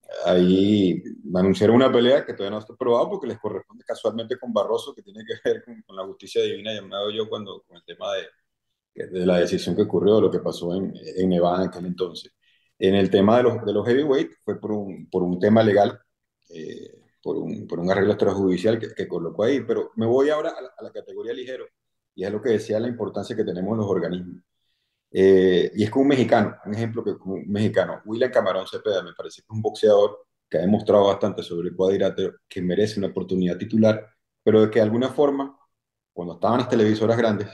Ahí anunciaron una pelea que todavía no está aprobada porque les corresponde casualmente con Barroso, que tiene que ver con, con la justicia divina, llamado yo, cuando, con el tema de de la decisión que ocurrió, lo que pasó en, en Nevada en aquel entonces. En el tema de los, de los heavyweight fue por un, por un tema legal, eh, por, un, por un arreglo extrajudicial que, que colocó ahí, pero me voy ahora a la, a la categoría ligero, y es lo que decía la importancia que tenemos los organismos. Eh, y es con un mexicano, un ejemplo que con un mexicano, William Camarón Cepeda, me parece que es un boxeador que ha demostrado bastante sobre el cuadrilátero, que merece una oportunidad titular, pero de que de alguna forma, cuando estaban las televisoras grandes,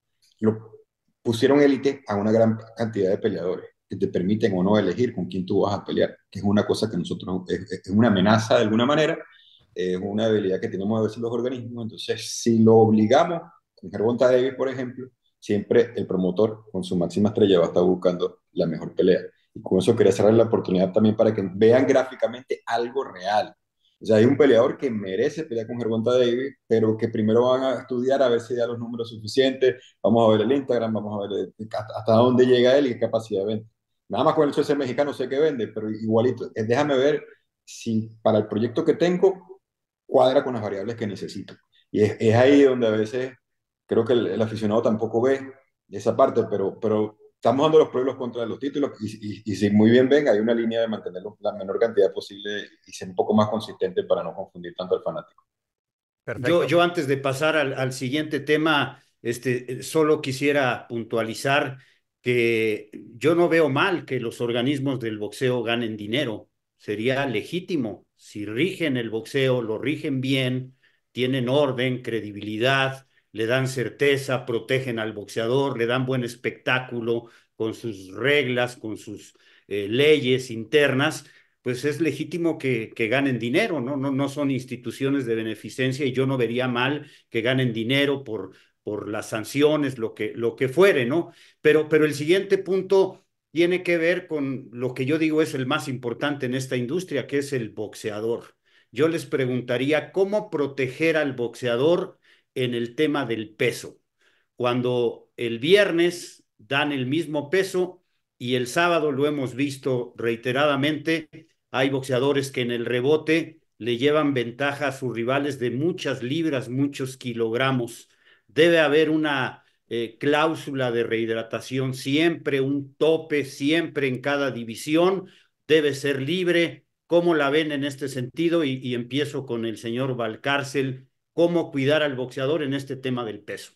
lo pusieron élite a una gran cantidad de peleadores que te permiten o no elegir con quién tú vas a pelear, que es una cosa que nosotros, es, es una amenaza de alguna manera, es una debilidad que tenemos a veces los organismos, entonces si lo obligamos, con Gervonta Davis, por ejemplo, siempre el promotor con su máxima estrella va a estar buscando la mejor pelea. Y con eso quería cerrar la oportunidad también para que vean gráficamente algo real. O sea, hay un peleador que merece pelear con Gervonta Davis, pero que primero van a estudiar a ver si da los números suficientes. Vamos a ver el Instagram, vamos a ver hasta, hasta dónde llega él y qué capacidad vende. Nada más con el hecho de ser mexicano sé que vende, pero igualito, eh, déjame ver si para el proyecto que tengo cuadra con las variables que necesito. Y es, es ahí donde a veces creo que el, el aficionado tampoco ve esa parte, pero, pero estamos dando los pros y los contras de los títulos y, y, y si muy bien ven, hay una línea de mantenerlo la menor cantidad posible y ser un poco más consistente para no confundir tanto al fanático. Yo, Perfecto. yo antes de pasar al, al siguiente tema, este, solo quisiera puntualizar que yo no veo mal que los organismos del boxeo ganen dinero. Sería legítimo. Si rigen el boxeo, lo rigen bien, tienen orden, credibilidad, le dan certeza, protegen al boxeador, le dan buen espectáculo con sus reglas, con sus eh, leyes internas, pues es legítimo que, que ganen dinero, ¿no? ¿no? No son instituciones de beneficencia y yo no vería mal que ganen dinero por, por las sanciones, lo que, lo que fuere, ¿no? Pero, pero el siguiente punto tiene que ver con lo que yo digo es el más importante en esta industria, que es el boxeador. Yo les preguntaría cómo proteger al boxeador en el tema del peso. Cuando el viernes dan el mismo peso y el sábado lo hemos visto reiteradamente, hay boxeadores que en el rebote le llevan ventaja a sus rivales de muchas libras, muchos kilogramos. Debe haber una eh, cláusula de rehidratación siempre, un tope siempre en cada división, debe ser libre. ¿Cómo la ven en este sentido? Y, y empiezo con el señor Valcárcel. ¿Cómo cuidar al boxeador en este tema del peso?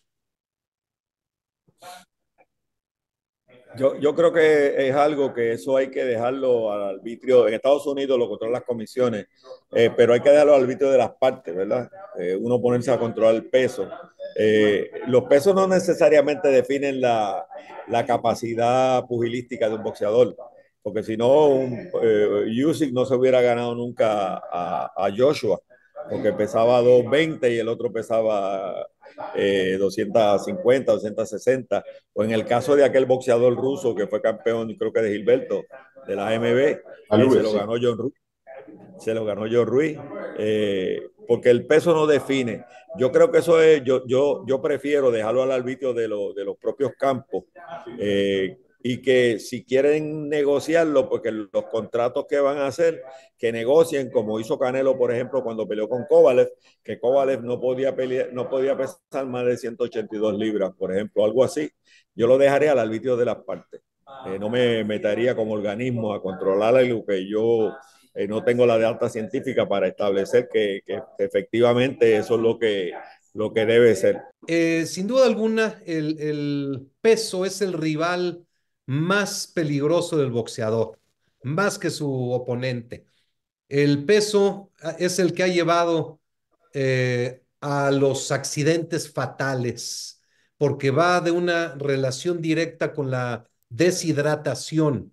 Yo, yo creo que es algo que eso hay que dejarlo al arbitrio. En Estados Unidos lo controlan las comisiones, eh, pero hay que dejarlo al arbitrio de las partes, ¿verdad? Eh, uno ponerse a controlar el peso. Eh, los pesos no necesariamente definen la, la capacidad pugilística de un boxeador, porque si no, un, eh, Usyk no se hubiera ganado nunca a, a Joshua, porque pesaba doscientos veinte y el otro pesaba eh, doscientos cincuenta, doscientos sesenta, o en el caso de aquel boxeador ruso que fue campeón, creo que de Gilberto, de la A M B, eh, se lo ganó John Ruiz, se lo ganó John Ruiz, eh, porque el peso no define. Yo creo que eso es, yo, yo, yo prefiero dejarlo al arbitrio de, lo, de los propios campos, eh, y que si quieren negociarlo, porque los contratos que van a hacer, que negocien, como hizo Canelo, por ejemplo, cuando peleó con Kovalev, que Kovalev no podía, pelear, no podía pesar más de ciento ochenta y dos libras, por ejemplo, algo así. Yo lo dejaría al arbitrio de las partes. Eh, no me metería como organismo a controlar algo que yo eh, no tengo la data científica para establecer que, que efectivamente eso es lo que, lo que debe ser. Eh, sin duda alguna, el, el peso es el rival más peligroso del boxeador, más que su oponente. El peso es el que ha llevado eh, a los accidentes fatales, porque va de una relación directa con la deshidratación.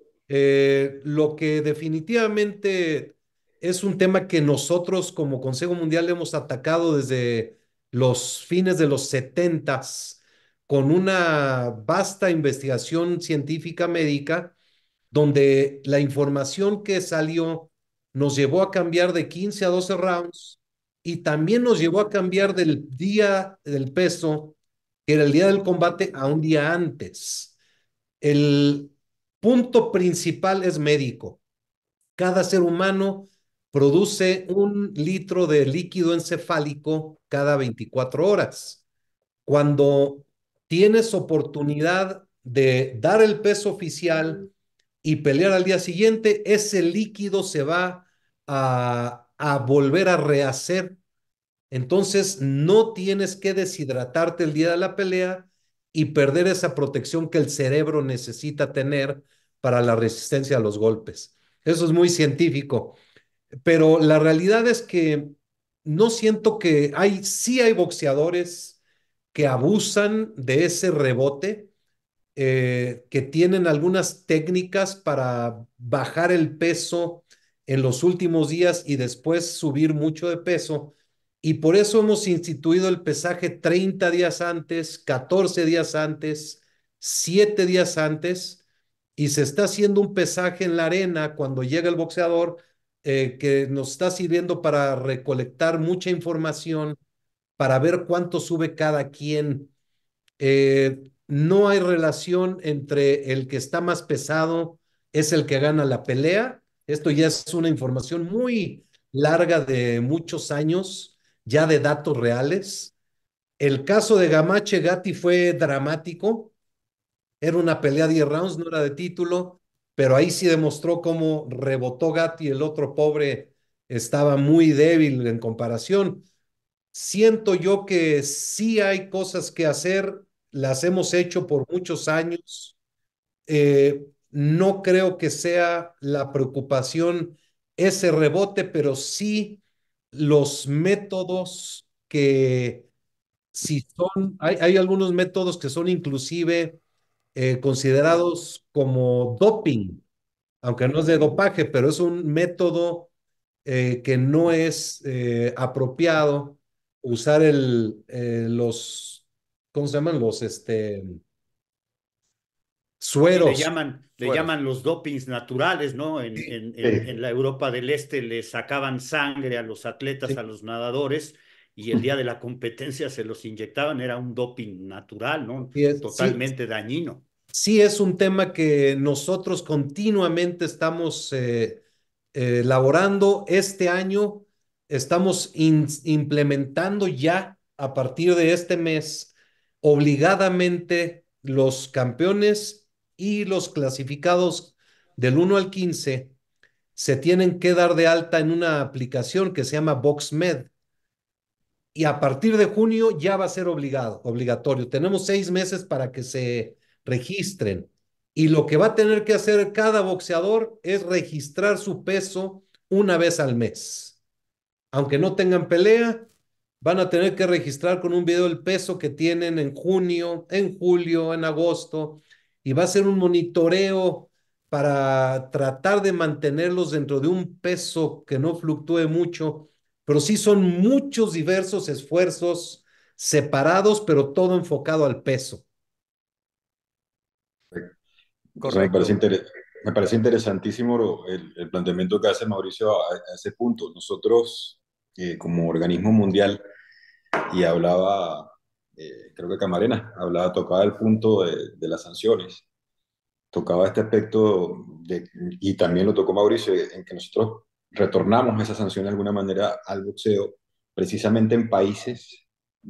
Eh, lo que definitivamente es un tema que nosotros como Consejo Mundial hemos atacado desde los fines de los setentas con una vasta investigación científica médica donde la información que salió nos llevó a cambiar de quince a doce rounds y también nos llevó a cambiar del día del peso, que era el día del combate, a un día antes. El punto principal es médico. Cada ser humano produce un litro de líquido encefálico cada veinticuatro horas. Cuando tienes oportunidad de dar el peso oficial y pelear al día siguiente, ese líquido se va a, a volver a rehacer. Entonces, no tienes que deshidratarte el día de la pelea y perder esa protección que el cerebro necesita tener para la resistencia a los golpes. Eso es muy científico, pero la realidad es que no siento que hay, sí hay boxeadores que abusan de ese rebote, eh, que tienen algunas técnicas para bajar el peso en los últimos días y después subir mucho de peso. Y por eso hemos instituido el pesaje treinta días antes, catorce días antes, siete días antes, y se está haciendo un pesaje en la arena cuando llega el boxeador, eh, que nos está sirviendo para recolectar mucha información, para ver cuánto sube cada quien. Eh, no hay relación entre el que está más pesado es el que gana la pelea. Esto ya es una información muy larga de muchos años, ya de datos reales. El caso de Gamache Gatti fue dramático. Era una pelea de diez rounds, no era de título, pero ahí sí demostró cómo rebotó Gatti, el otro pobre estaba muy débil en comparación. Siento yo que sí hay cosas que hacer, las hemos hecho por muchos años. Eh, no creo que sea la preocupación ese rebote, pero sí los métodos que si son, hay, hay algunos métodos que son inclusive eh, considerados como doping, aunque no es de dopaje, pero es un método eh, que no es eh, apropiado usar el, eh, los, ¿cómo se llaman? Los este, Sí, le sueros. llaman, le Sueros. llaman los dopings naturales, ¿no? En, en, en, Sí. en la Europa del Este le sacaban sangre a los atletas, Sí. a los nadadores, y el día de la competencia se los inyectaban, era un doping natural, ¿no? Sí, es, sí, Totalmente dañino. sí es un tema que nosotros continuamente estamos eh, eh, elaborando este año. Estamos in- implementando ya a partir de este mes obligadamente los campeones y los clasificados del uno al quince se tienen que dar de alta en una aplicación que se llama BoxMed y a partir de junio ya va a ser obligado, obligatorio. Tenemos seis meses para que se registren y lo que va a tener que hacer cada boxeador es registrar su peso una vez al mes. Aunque no tengan pelea, van a tener que registrar con un video el peso que tienen en junio, en julio, en agosto, y va a ser un monitoreo para tratar de mantenerlos dentro de un peso que no fluctúe mucho, pero sí son muchos diversos esfuerzos separados, pero todo enfocado al peso. Eso me parece, Correcto. inter- me parece interesantísimo lo- el, el planteamiento que hace Mauricio a, a ese punto. Nosotros, eh, como organismo mundial, y hablaba, eh, creo que Camarena, hablaba, tocaba el punto de, de las sanciones, tocaba este aspecto de, y también lo tocó Mauricio, en que nosotros retornamos esa sanción de alguna manera al boxeo, precisamente en países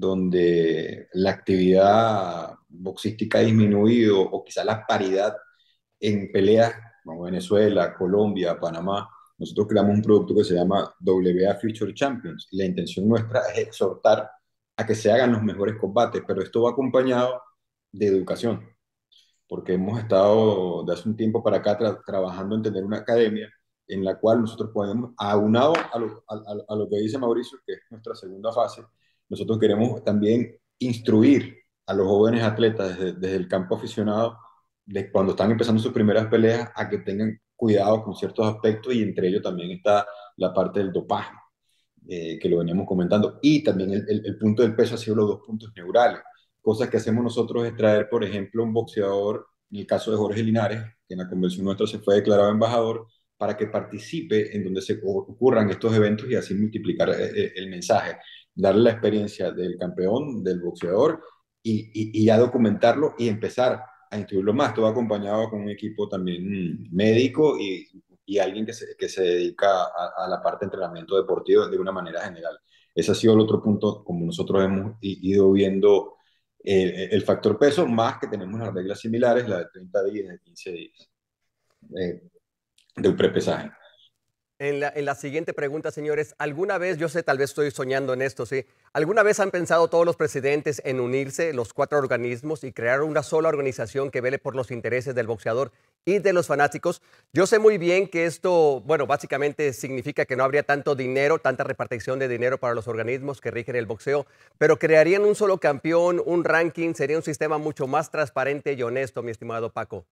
donde la actividad boxística ha disminuido o quizá la paridad en peleas como Venezuela, Colombia, Panamá. Nosotros creamos un producto que se llama W A Future Champions y la intención nuestra es exhortar a que se hagan los mejores combates, pero esto va acompañado de educación, porque hemos estado de hace un tiempo para acá tra trabajando en tener una academia en la cual nosotros podemos, aunado a lo, a, a, a lo que dice Mauricio, que es nuestra segunda fase, nosotros queremos también instruir a los jóvenes atletas desde, desde el campo aficionado, de cuando están empezando sus primeras peleas, a que tengan cuidado con ciertos aspectos y entre ellos también está la parte del dopaje, eh, que lo veníamos comentando, y también el, el, el punto del peso ha sido los dos puntos neurales. Cosas que hacemos nosotros es traer, por ejemplo, un boxeador, en el caso de Jorge Linares, que en la convención nuestra se fue declarado embajador, para que participe en donde se ocurran estos eventos y así multiplicar el, el mensaje, darle la experiencia del campeón, del boxeador, y, y, y ya documentarlo y empezar a instruirlo más. Todo acompañado con un equipo también médico y, y alguien que se, que se dedica a, a la parte de entrenamiento deportivo de una manera general. Ese ha sido el otro punto, como nosotros hemos ido viendo eh, el factor peso, más que tenemos unas reglas similares, la de treinta días, de quince días, eh, del prepesaje. En la, en la siguiente pregunta, señores, ¿alguna vez, yo sé, tal vez estoy soñando en esto, sí, ¿alguna vez han pensado todos los presidentes en unirse, los cuatro organismos, y crear una sola organización que vele por los intereses del boxeador y de los fanáticos? Yo sé muy bien que esto, bueno, básicamente significa que no habría tanto dinero, tanta repartición de dinero para los organismos que rigen el boxeo, pero crearían un solo campeón, un ranking, sería un sistema mucho más transparente y honesto, mi estimado Paco.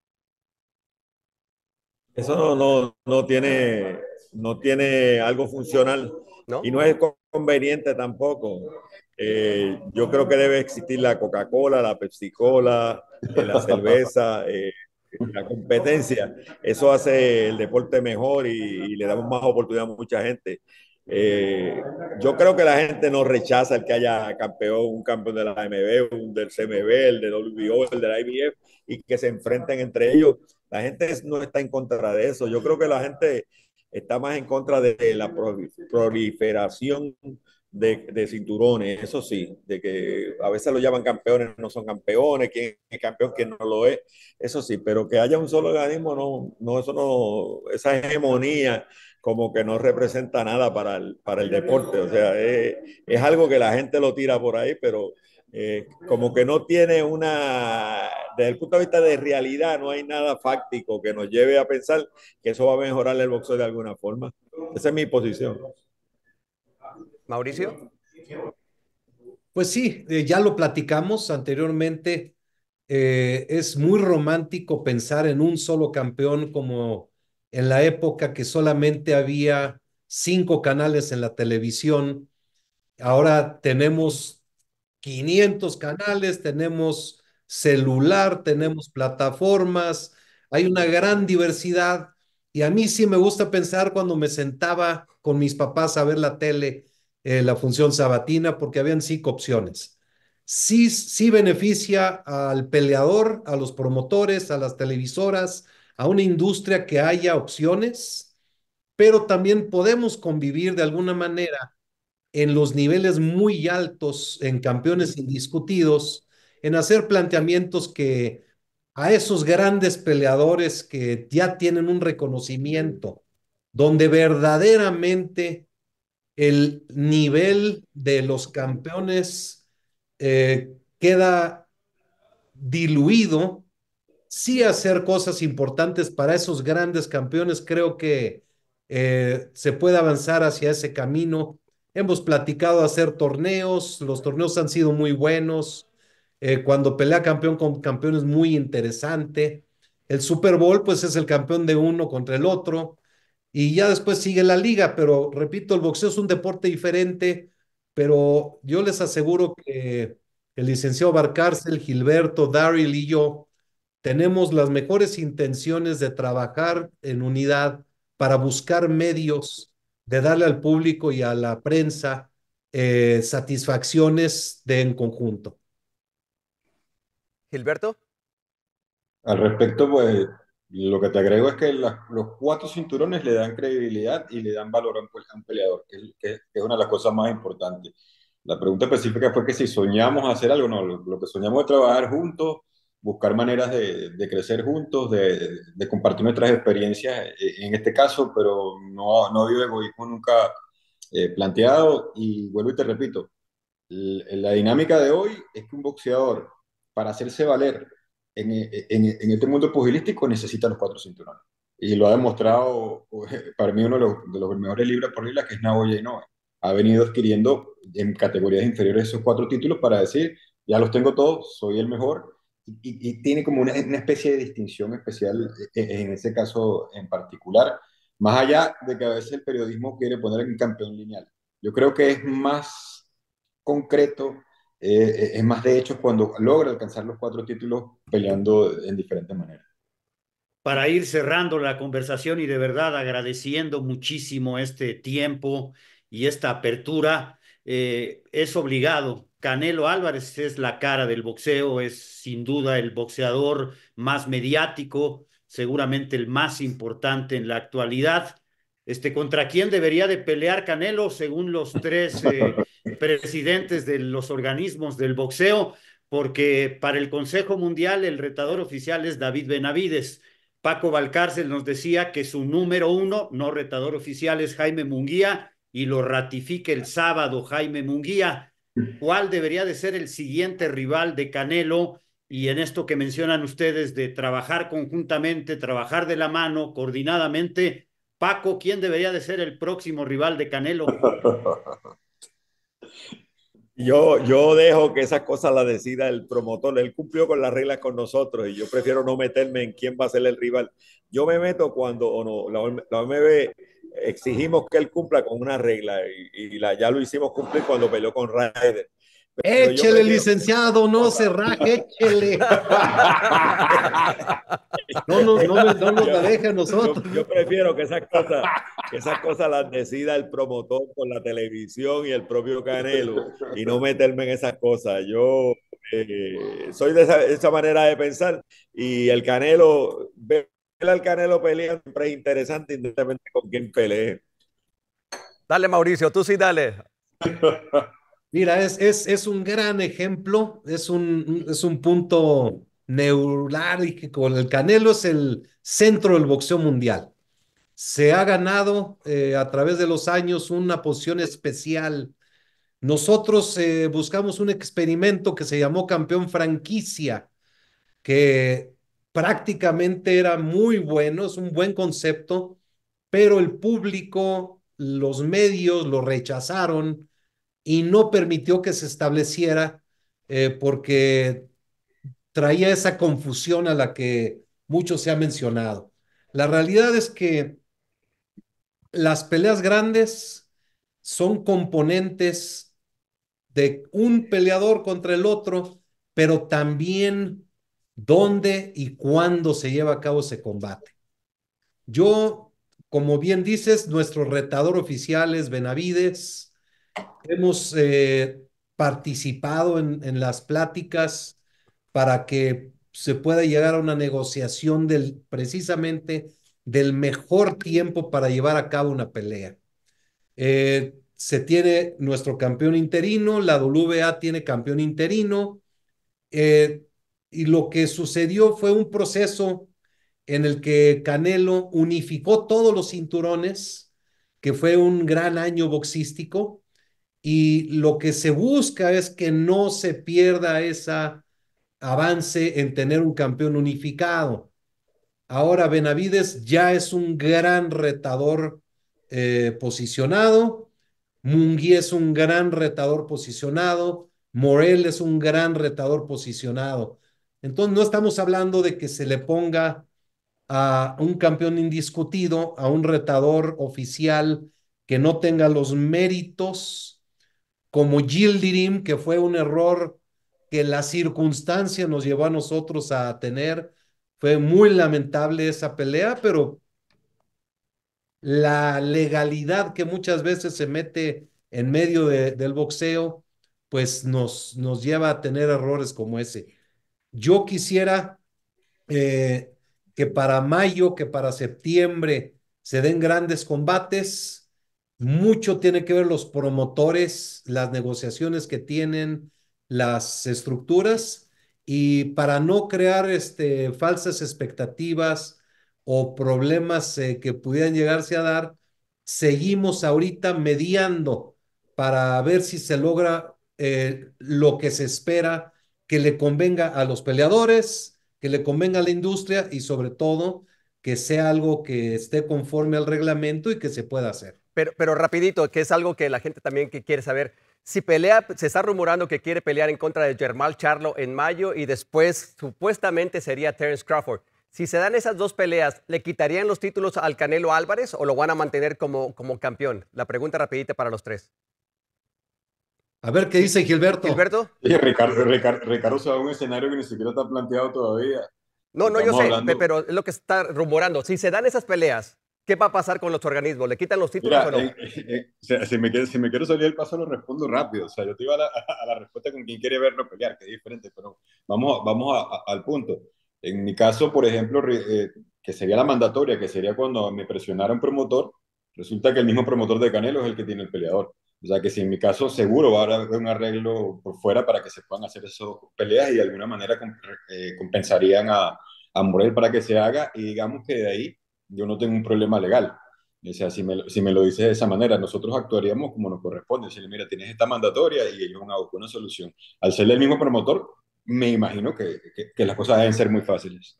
Eso no, no, no tiene, no tiene algo funcional y ¿No? no es conveniente tampoco. Eh, yo creo que debe existir la Coca-Cola, la Pepsi-Cola, eh, la cerveza, eh, la competencia. Eso hace el deporte mejor y, y le damos más oportunidad a mucha gente. Eh, yo creo que la gente no rechaza el que haya campeón, un campeón de la A M B, un del C M B, el de W B O, el de la I B F, y que se enfrenten entre ellos. La gente no está en contra de eso. Yo creo que la gente está más en contra de la proliferación de, de cinturones, eso sí, de que a veces lo llaman campeones, no son campeones, quién es campeón, quién no lo es, eso sí, pero que haya un solo organismo, no, no, eso no, esa hegemonía como que no representa nada para el, para el deporte, o sea, es, es algo que la gente lo tira por ahí, pero eh, como que no tiene una, desde el punto de vista de realidad, no hay nada fáctico que nos lleve a pensar que eso va a mejorar el boxeo de alguna forma. Esa es mi posición. Mauricio. Pues sí, eh, ya lo platicamos anteriormente. Eh, es muy romántico pensar en un solo campeón como en la época que solamente había cinco canales en la televisión. Ahora tenemos quinientos canales, tenemos celular, tenemos plataformas, hay una gran diversidad y a mí sí me gusta pensar cuando me sentaba con mis papás a ver la tele, eh, la función sabatina, porque habían cinco opciones. Sí, sí beneficia al peleador, a los promotores, a las televisoras, a una industria que haya opciones, pero también podemos convivir de alguna manera en los niveles muy altos, en campeones indiscutidos, en hacer planteamientos que a esos grandes peleadores que ya tienen un reconocimiento, donde verdaderamente el nivel de los campeones eh, queda diluido, sí hacer cosas importantes para esos grandes campeones. Creo que eh, se puede avanzar hacia ese camino. Hemos platicado hacer torneos, los torneos han sido muy buenos. Eh, cuando pelea campeón con campeón es muy interesante. El Super Bowl, pues es el campeón de uno contra el otro. Y ya después sigue la liga, pero repito, el boxeo es un deporte diferente, pero yo les aseguro que el licenciado Barcárcel, Gilberto, Daryl y yo tenemos las mejores intenciones de trabajar en unidad para buscar medios de darle al público y a la prensa eh, satisfacciones de en conjunto. Gilberto. Al respecto, pues lo que te agrego es que la- los cuatro cinturones le dan credibilidad y le dan valor a un, a un peleador, que, es que- que es una de las cosas más importantes. La pregunta específica fue que si soñamos hacer algo, no, lo, lo que soñamos es trabajar juntos, buscar maneras de, de crecer juntos, de, de compartir nuestras experiencias eh, en este caso, pero no, no ha habido egoísmo nunca eh, planteado. Y vuelvo y te repito, L- la dinámica de hoy es que un boxeador, para hacerse valer en, en, en este mundo pugilístico, necesita los cuatro cinturones. Y lo ha demostrado, para mí, uno de los, de los mejores libras por libra, que es Naoya Inoue. Ha venido adquiriendo en categorías inferiores esos cuatro títulos para decir, ya los tengo todos, soy el mejor. Y, y tiene como una, una especie de distinción especial en, en ese caso en particular, más allá de que a veces el periodismo quiere poner en campeón lineal. Yo creo que es más concreto, eh, es más de hecho cuando logra alcanzar los cuatro títulos peleando en diferentes maneras. Para ir cerrando la conversación y de verdad agradeciendo muchísimo este tiempo y esta apertura, eh, es obligado. Canelo Álvarez es la cara del boxeo, es sin duda el boxeador más mediático, seguramente el más importante en la actualidad. Este, ¿contra quién debería de pelear Canelo según los tres eh, presidentes de los organismos del boxeo? Porque para el Consejo Mundial el retador oficial es David Benavides. Paco Valcárcel nos decía que su número uno, no retador oficial, es Jaime Munguía y lo ratifica el sábado Jaime Munguía. ¿Cuál debería de ser el siguiente rival de Canelo? Y en esto que mencionan ustedes de trabajar conjuntamente, trabajar de la mano, coordinadamente, Paco, ¿quién debería de ser el próximo rival de Canelo? Yo, yo dejo que esas cosas las decida el promotor. Él cumplió con las reglas con nosotros y yo prefiero no meterme en quién va a ser el rival. Yo me meto cuando o no, la, la O M B exigimos que él cumpla con una regla y, y la, ya lo hicimos cumplir cuando peleó con Ryder. Pero yo Échele, prefiero... licenciado, no se raje, échele. No, no, no, me, no nos la deje a nosotros. Yo, yo prefiero que esas cosas, que esas cosas las decida el promotor por la televisión y el propio Canelo y no meterme en esas cosas. Yo eh, soy de esa, esa, manera de pensar y el Canelo, ver al Canelo peleando siempre es interesante independientemente con quién pelee. Dale, Mauricio, tú sí, dale. Mira, es, es, es un gran ejemplo, es un, es un punto neurálgico. El Canelo es el centro del boxeo mundial. Se ha ganado eh, a través de los años una posición especial. Nosotros eh, buscamos un experimento que se llamó campeón franquicia, que prácticamente era muy bueno, es un buen concepto, pero el público, los medios lo rechazaron y no permitió que se estableciera eh, porque traía esa confusión a la que mucho se ha mencionado. La realidad es que las peleas grandes son componentes de un peleador contra el otro, pero también dónde y cuándo se lleva a cabo ese combate. Yo, como bien dices, nuestro retador oficial es Benavides. Hemos eh, participado en, en las pláticas para que se pueda llegar a una negociación del, precisamente del mejor tiempo para llevar a cabo una pelea. Eh, se tiene nuestro campeón interino, la W B A tiene campeón interino, eh, y lo que sucedió fue un proceso en el que Canelo unificó todos los cinturones, que fue un gran año boxístico, y lo que se busca es que no se pierda ese avance en tener un campeón unificado. Ahora Benavides ya es un gran retador eh, posicionado, Munguía es un gran retador posicionado, Morel es un gran retador posicionado. Entonces no estamos hablando de que se le ponga a un campeón indiscutido, a un retador oficial que no tenga los méritos, como Yildirim, que fue un error que la circunstancia nos llevó a nosotros a tener. Fue muy lamentable esa pelea, pero la legalidad que muchas veces se mete en medio de, del boxeo, pues nos, nos lleva a tener errores como ese. Yo quisiera eh, que para mayo, que para septiembre se den grandes combates. Mucho tiene que ver los promotores, las negociaciones que tienen, las estructuras, y para no crear este, falsas expectativas o problemas eh, que pudieran llegarse a dar, seguimos ahorita mediando para ver si se logra eh, lo que se espera que le convenga a los peleadores, que le convenga a la industria y sobre todo que sea algo que esté conforme al reglamento y que se pueda hacer. Pero, pero rapidito, que es algo que la gente también que quiere saber. Si pelea, se está rumorando que quiere pelear en contra de Jermall Charlo en mayo y después supuestamente sería Terence Crawford. Si se dan esas dos peleas, ¿le quitarían los títulos al Canelo Álvarez o lo van a mantener como, como campeón? La pregunta rapidita para los tres. A ver qué dice Gilberto. Gilberto. Oye, Ricardo, Ricardo, Ricardo se va a un escenario que ni siquiera está planteado todavía. No, no, yo Estamos sé, hablando... pero es lo que se está rumorando. Si se dan esas peleas, ¿qué va a pasar con los organismos? ¿Le quitan los títulos Mira, o no? eh, eh, o sea, si, me quiero, si me quiero salir del paso, lo respondo rápido. O sea, yo te iba a la, a la respuesta con quien quiere verlo pelear, que es diferente, pero vamos, vamos a, a, al punto. En mi caso, por ejemplo, eh, que sería la mandatoria, que sería cuando me presionara un promotor, resulta que el mismo promotor de Canelo es el que tiene el peleador. O sea, que si en mi caso seguro va a haber un arreglo por fuera para que se puedan hacer esas peleas y de alguna manera comp eh, compensarían a, a Morel para que se haga, y digamos que de ahí yo no tengo un problema legal. O sea, si me, si me lo dices de esa manera, nosotros actuaríamos como nos corresponde. Decirle, mira, tienes esta mandatoria y ellos van a buscar una solución. Al ser el mismo promotor, me imagino que, que, que las cosas deben ser muy fáciles.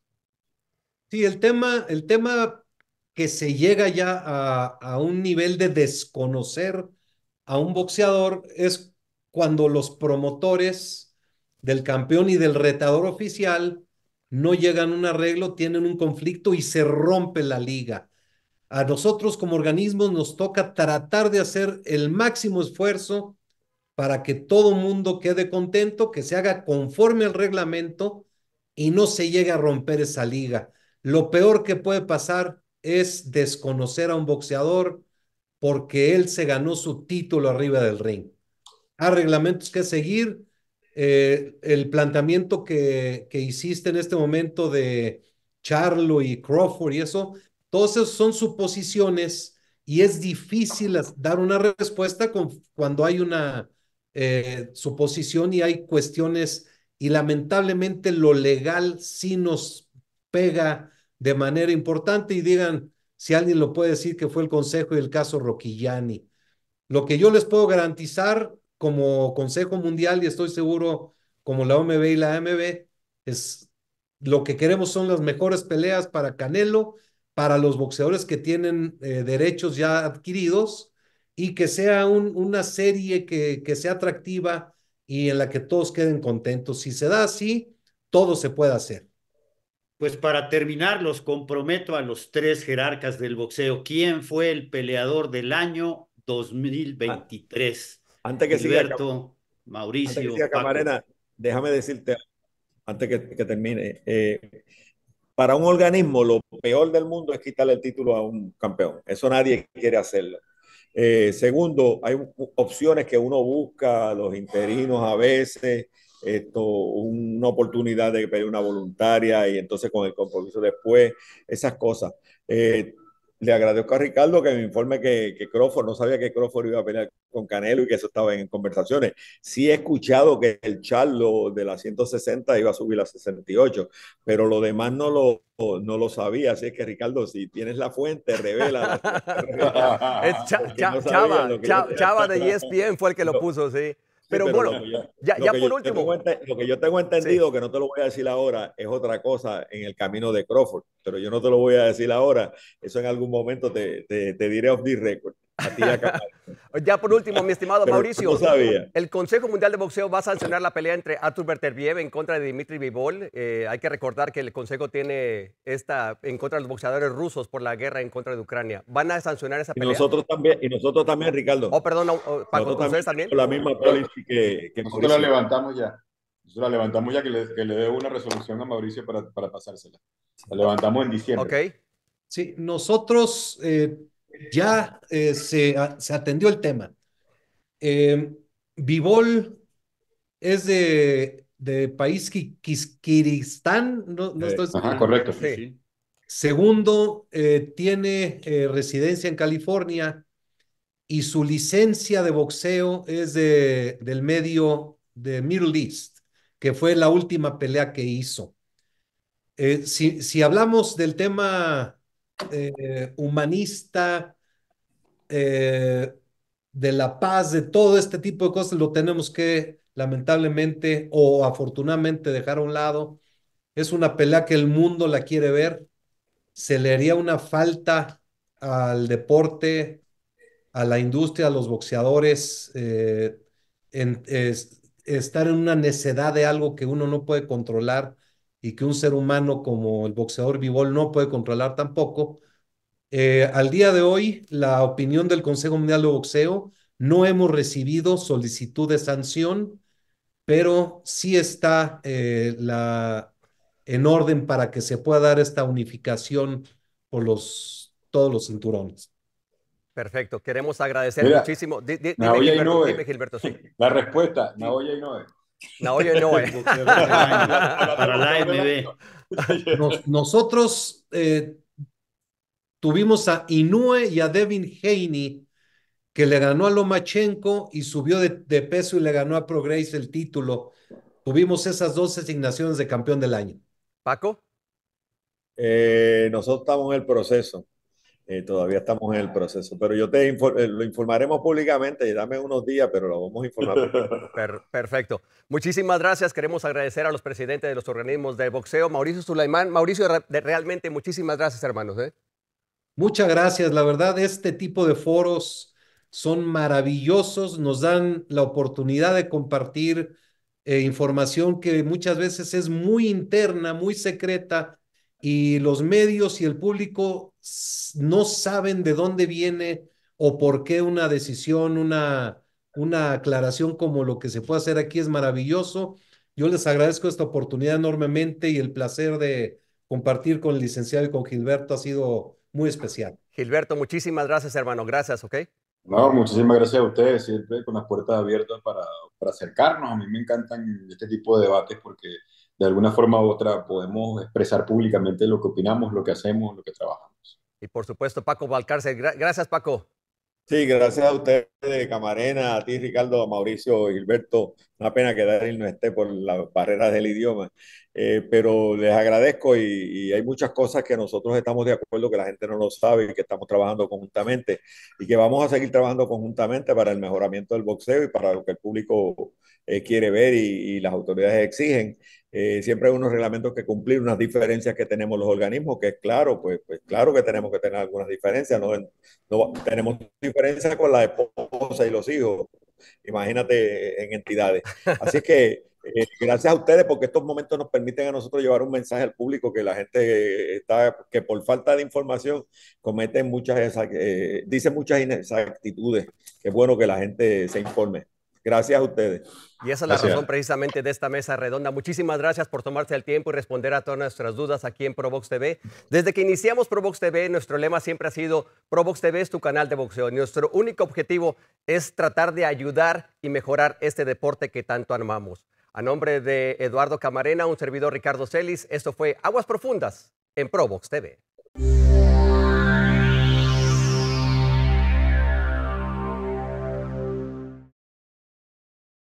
Sí, el tema, el tema que se llega ya a, a un nivel de desconocer a un boxeador es cuando los promotores del campeón y del retador oficial no llegan a un arreglo, tienen un conflicto y se rompe la liga. A nosotros como organismos nos toca tratar de hacer el máximo esfuerzo para que todo mundo quede contento, que se haga conforme al reglamento y no se llegue a romper esa liga. Lo peor que puede pasar es desconocer a un boxeador porque él se ganó su título arriba del ring. Hay reglamentos que seguir. Eh, el planteamiento que, que hiciste en este momento de Charlo y Crawford y eso, todos esos son suposiciones y es difícil dar una respuesta con, cuando hay una eh, suposición y hay cuestiones, y lamentablemente lo legal sí nos pega de manera importante. Y digan, si alguien lo puede decir, que fue el Consejo y el caso Roquillani. Lo que yo les puedo garantizar como Consejo Mundial, y estoy seguro como la O M B y la A M B, es lo que queremos son las mejores peleas para Canelo, para los boxeadores que tienen eh, derechos ya adquiridos, y que sea un, una serie que, que sea atractiva y en la que todos queden contentos. Si se da así, todo se puede hacer. Pues para terminar, los comprometo a los tres jerarcas del boxeo. ¿Quién fue el peleador del año dos mil veintitrés? Antes que Gilberto, siga, Mauricio, antes que siga Paco. Camarena, déjame decirte, antes que, que termine, eh, para un organismo lo peor del mundo es quitarle el título a un campeón. Eso nadie quiere hacerlo. Eh, segundo, hay opciones que uno busca, los interinos a veces, esto, una oportunidad de pedir una voluntaria y entonces con el compromiso después, esas cosas. Eh, le agradezco a Ricardo que me informe que, que Crawford, no sabía que Crawford iba a pelear con Canelo y que eso estaba en conversaciones. Sí he escuchado que el Charlo de la ciento sesenta iba a subir a sesenta y ocho, pero lo demás no lo, no lo sabía. Así es que, Ricardo, si tienes la fuente, revela. Es Cha- Cha- Chava, Cha- Chava de E S P N fue el que lo puso, sí. Sí, Pero, pero bueno, lo que yo, ya, lo ya que por yo último. tengo ente- lo que yo tengo Sí. entendido, que no te lo voy a decir ahora, es otra cosa en el camino de Crawford, pero yo no te lo voy a decir ahora. Eso en algún momento te, te, te diré off the record. A ti y a Camarena. Ya por último, mi estimado Pero Mauricio, no sabía. el Consejo Mundial de Boxeo va a sancionar la pelea entre Artur Beterbiev en contra de Dmitry Bivol. Eh, hay que recordar que el Consejo tiene esta en contra de los boxeadores rusos por la guerra en contra de Ucrania. ¿Van a sancionar esa Y pelea? nosotros también, y nosotros también, Ricardo. Oh, perdón, no, oh, Paco, Nosotros ¿ustedes también también? tenemos la misma policy que, que Nosotros la Mauricio. levantamos ya. Nosotros la levantamos ya que le, que le dé una resolución a Mauricio para, para pasársela. La levantamos en diciembre. Ok. Sí, nosotros eh, ya eh, se, a- se atendió el tema. Eh, Bivol es de, de país Ki- Kis- Kirguistán, no, no Eh, estoy Ajá, seguro. correcto. Sí. Sí. Segundo, eh, tiene eh, residencia en California y su licencia de boxeo es de, del medio de Middle East, que fue la última pelea que hizo. Eh, si, si hablamos del tema eh, humanista, eh, de la paz, de todo este tipo de cosas, lo tenemos que lamentablemente o afortunadamente dejar a un lado. Es una pelea que el mundo la quiere ver. Se le haría una falta al deporte, a la industria, a los boxeadores, eh, en, es, estar en una necedad de algo que uno no puede controlar y que un ser humano como el boxeador Bivol no puede controlar tampoco. Eh, al día de hoy, la opinión del Consejo Mundial de Boxeo, no hemos recibido solicitud de sanción, pero sí está eh, la, en orden para que se pueda dar esta unificación por los, todos los cinturones. Perfecto. Queremos agradecer Mira, muchísimo. Di- di- dime, Naoya Gilberto, Inoue. dime, Gilberto, sí. La respuesta, Naoya Inoue. Naoya Inoue. Para la A M B. Nos- nosotros eh, tuvimos a Inoue y a Devin Haney, que le ganó a Lomachenko y subió de, de peso y le ganó a Prograis el título. Tuvimos esas dos designaciones de campeón del año. Paco. Eh, nosotros estamos en el proceso. Eh, todavía estamos en el proceso, pero yo te infor- eh, lo informaremos públicamente. Dame unos días, pero lo vamos a informar públicamente. Per- perfecto. Muchísimas gracias. Queremos agradecer a los presidentes de los organismos de boxeo, Mauricio Sulaimán. Mauricio, re- de- realmente muchísimas gracias, hermanos. ¿eh? Muchas gracias. La verdad, este tipo de foros son maravillosos. Nos dan la oportunidad de compartir eh, información que muchas veces es muy interna, muy secreta, y los medios y el público s- no saben de dónde viene o por qué una decisión, una, una aclaración como lo que se puede hacer aquí es maravilloso. Yo les agradezco esta oportunidad enormemente y el placer de compartir con el licenciado y con Gilberto ha sido muy especial. Gilberto, muchísimas gracias, hermano. Gracias, ¿ok? No, muchísimas gracias a ustedes, siempre con las puertas abiertas para, para acercarnos. A mí me encantan este tipo de debates porque de alguna forma u otra podemos expresar públicamente lo que opinamos, lo que hacemos, lo que trabajamos. Y por supuesto, Paco Valcárcel. Gra- gracias, Paco. Sí, gracias a ustedes, Camarena, a ti, Ricardo, a Mauricio, Gilberto. Una pena que Daryl no esté por las barreras del idioma, eh, pero les agradezco y, y hay muchas cosas que nosotros estamos de acuerdo, que la gente no lo sabe y que estamos trabajando conjuntamente y que vamos a seguir trabajando conjuntamente para el mejoramiento del boxeo y para lo que el público eh, quiere ver y, y las autoridades exigen. Eh, siempre hay unos reglamentos que cumplir, unas diferencias que tenemos los organismos, que es claro, pues, pues claro que tenemos que tener algunas diferencias, no, no tenemos diferencias con la esposa y los hijos, imagínate en entidades. Así es que eh, gracias a ustedes porque estos momentos nos permiten a nosotros llevar un mensaje al público que la gente está, que por falta de información cometen muchas, eh, dice muchas inexactitudes, que es bueno que la gente se informe. Gracias a ustedes. Y esa es la Gracias. razón precisamente de esta mesa redonda. Muchísimas gracias por tomarse el tiempo y responder a todas nuestras dudas aquí en ProBox T V. Desde que iniciamos ProBox T V, nuestro lema siempre ha sido ProBox T V es tu canal de boxeo. Nuestro único objetivo es tratar de ayudar y mejorar este deporte que tanto amamos. A nombre de Eduardo Camarena, un servidor Ricardo Celis, esto fue Aguas Profundas en ProBox T V.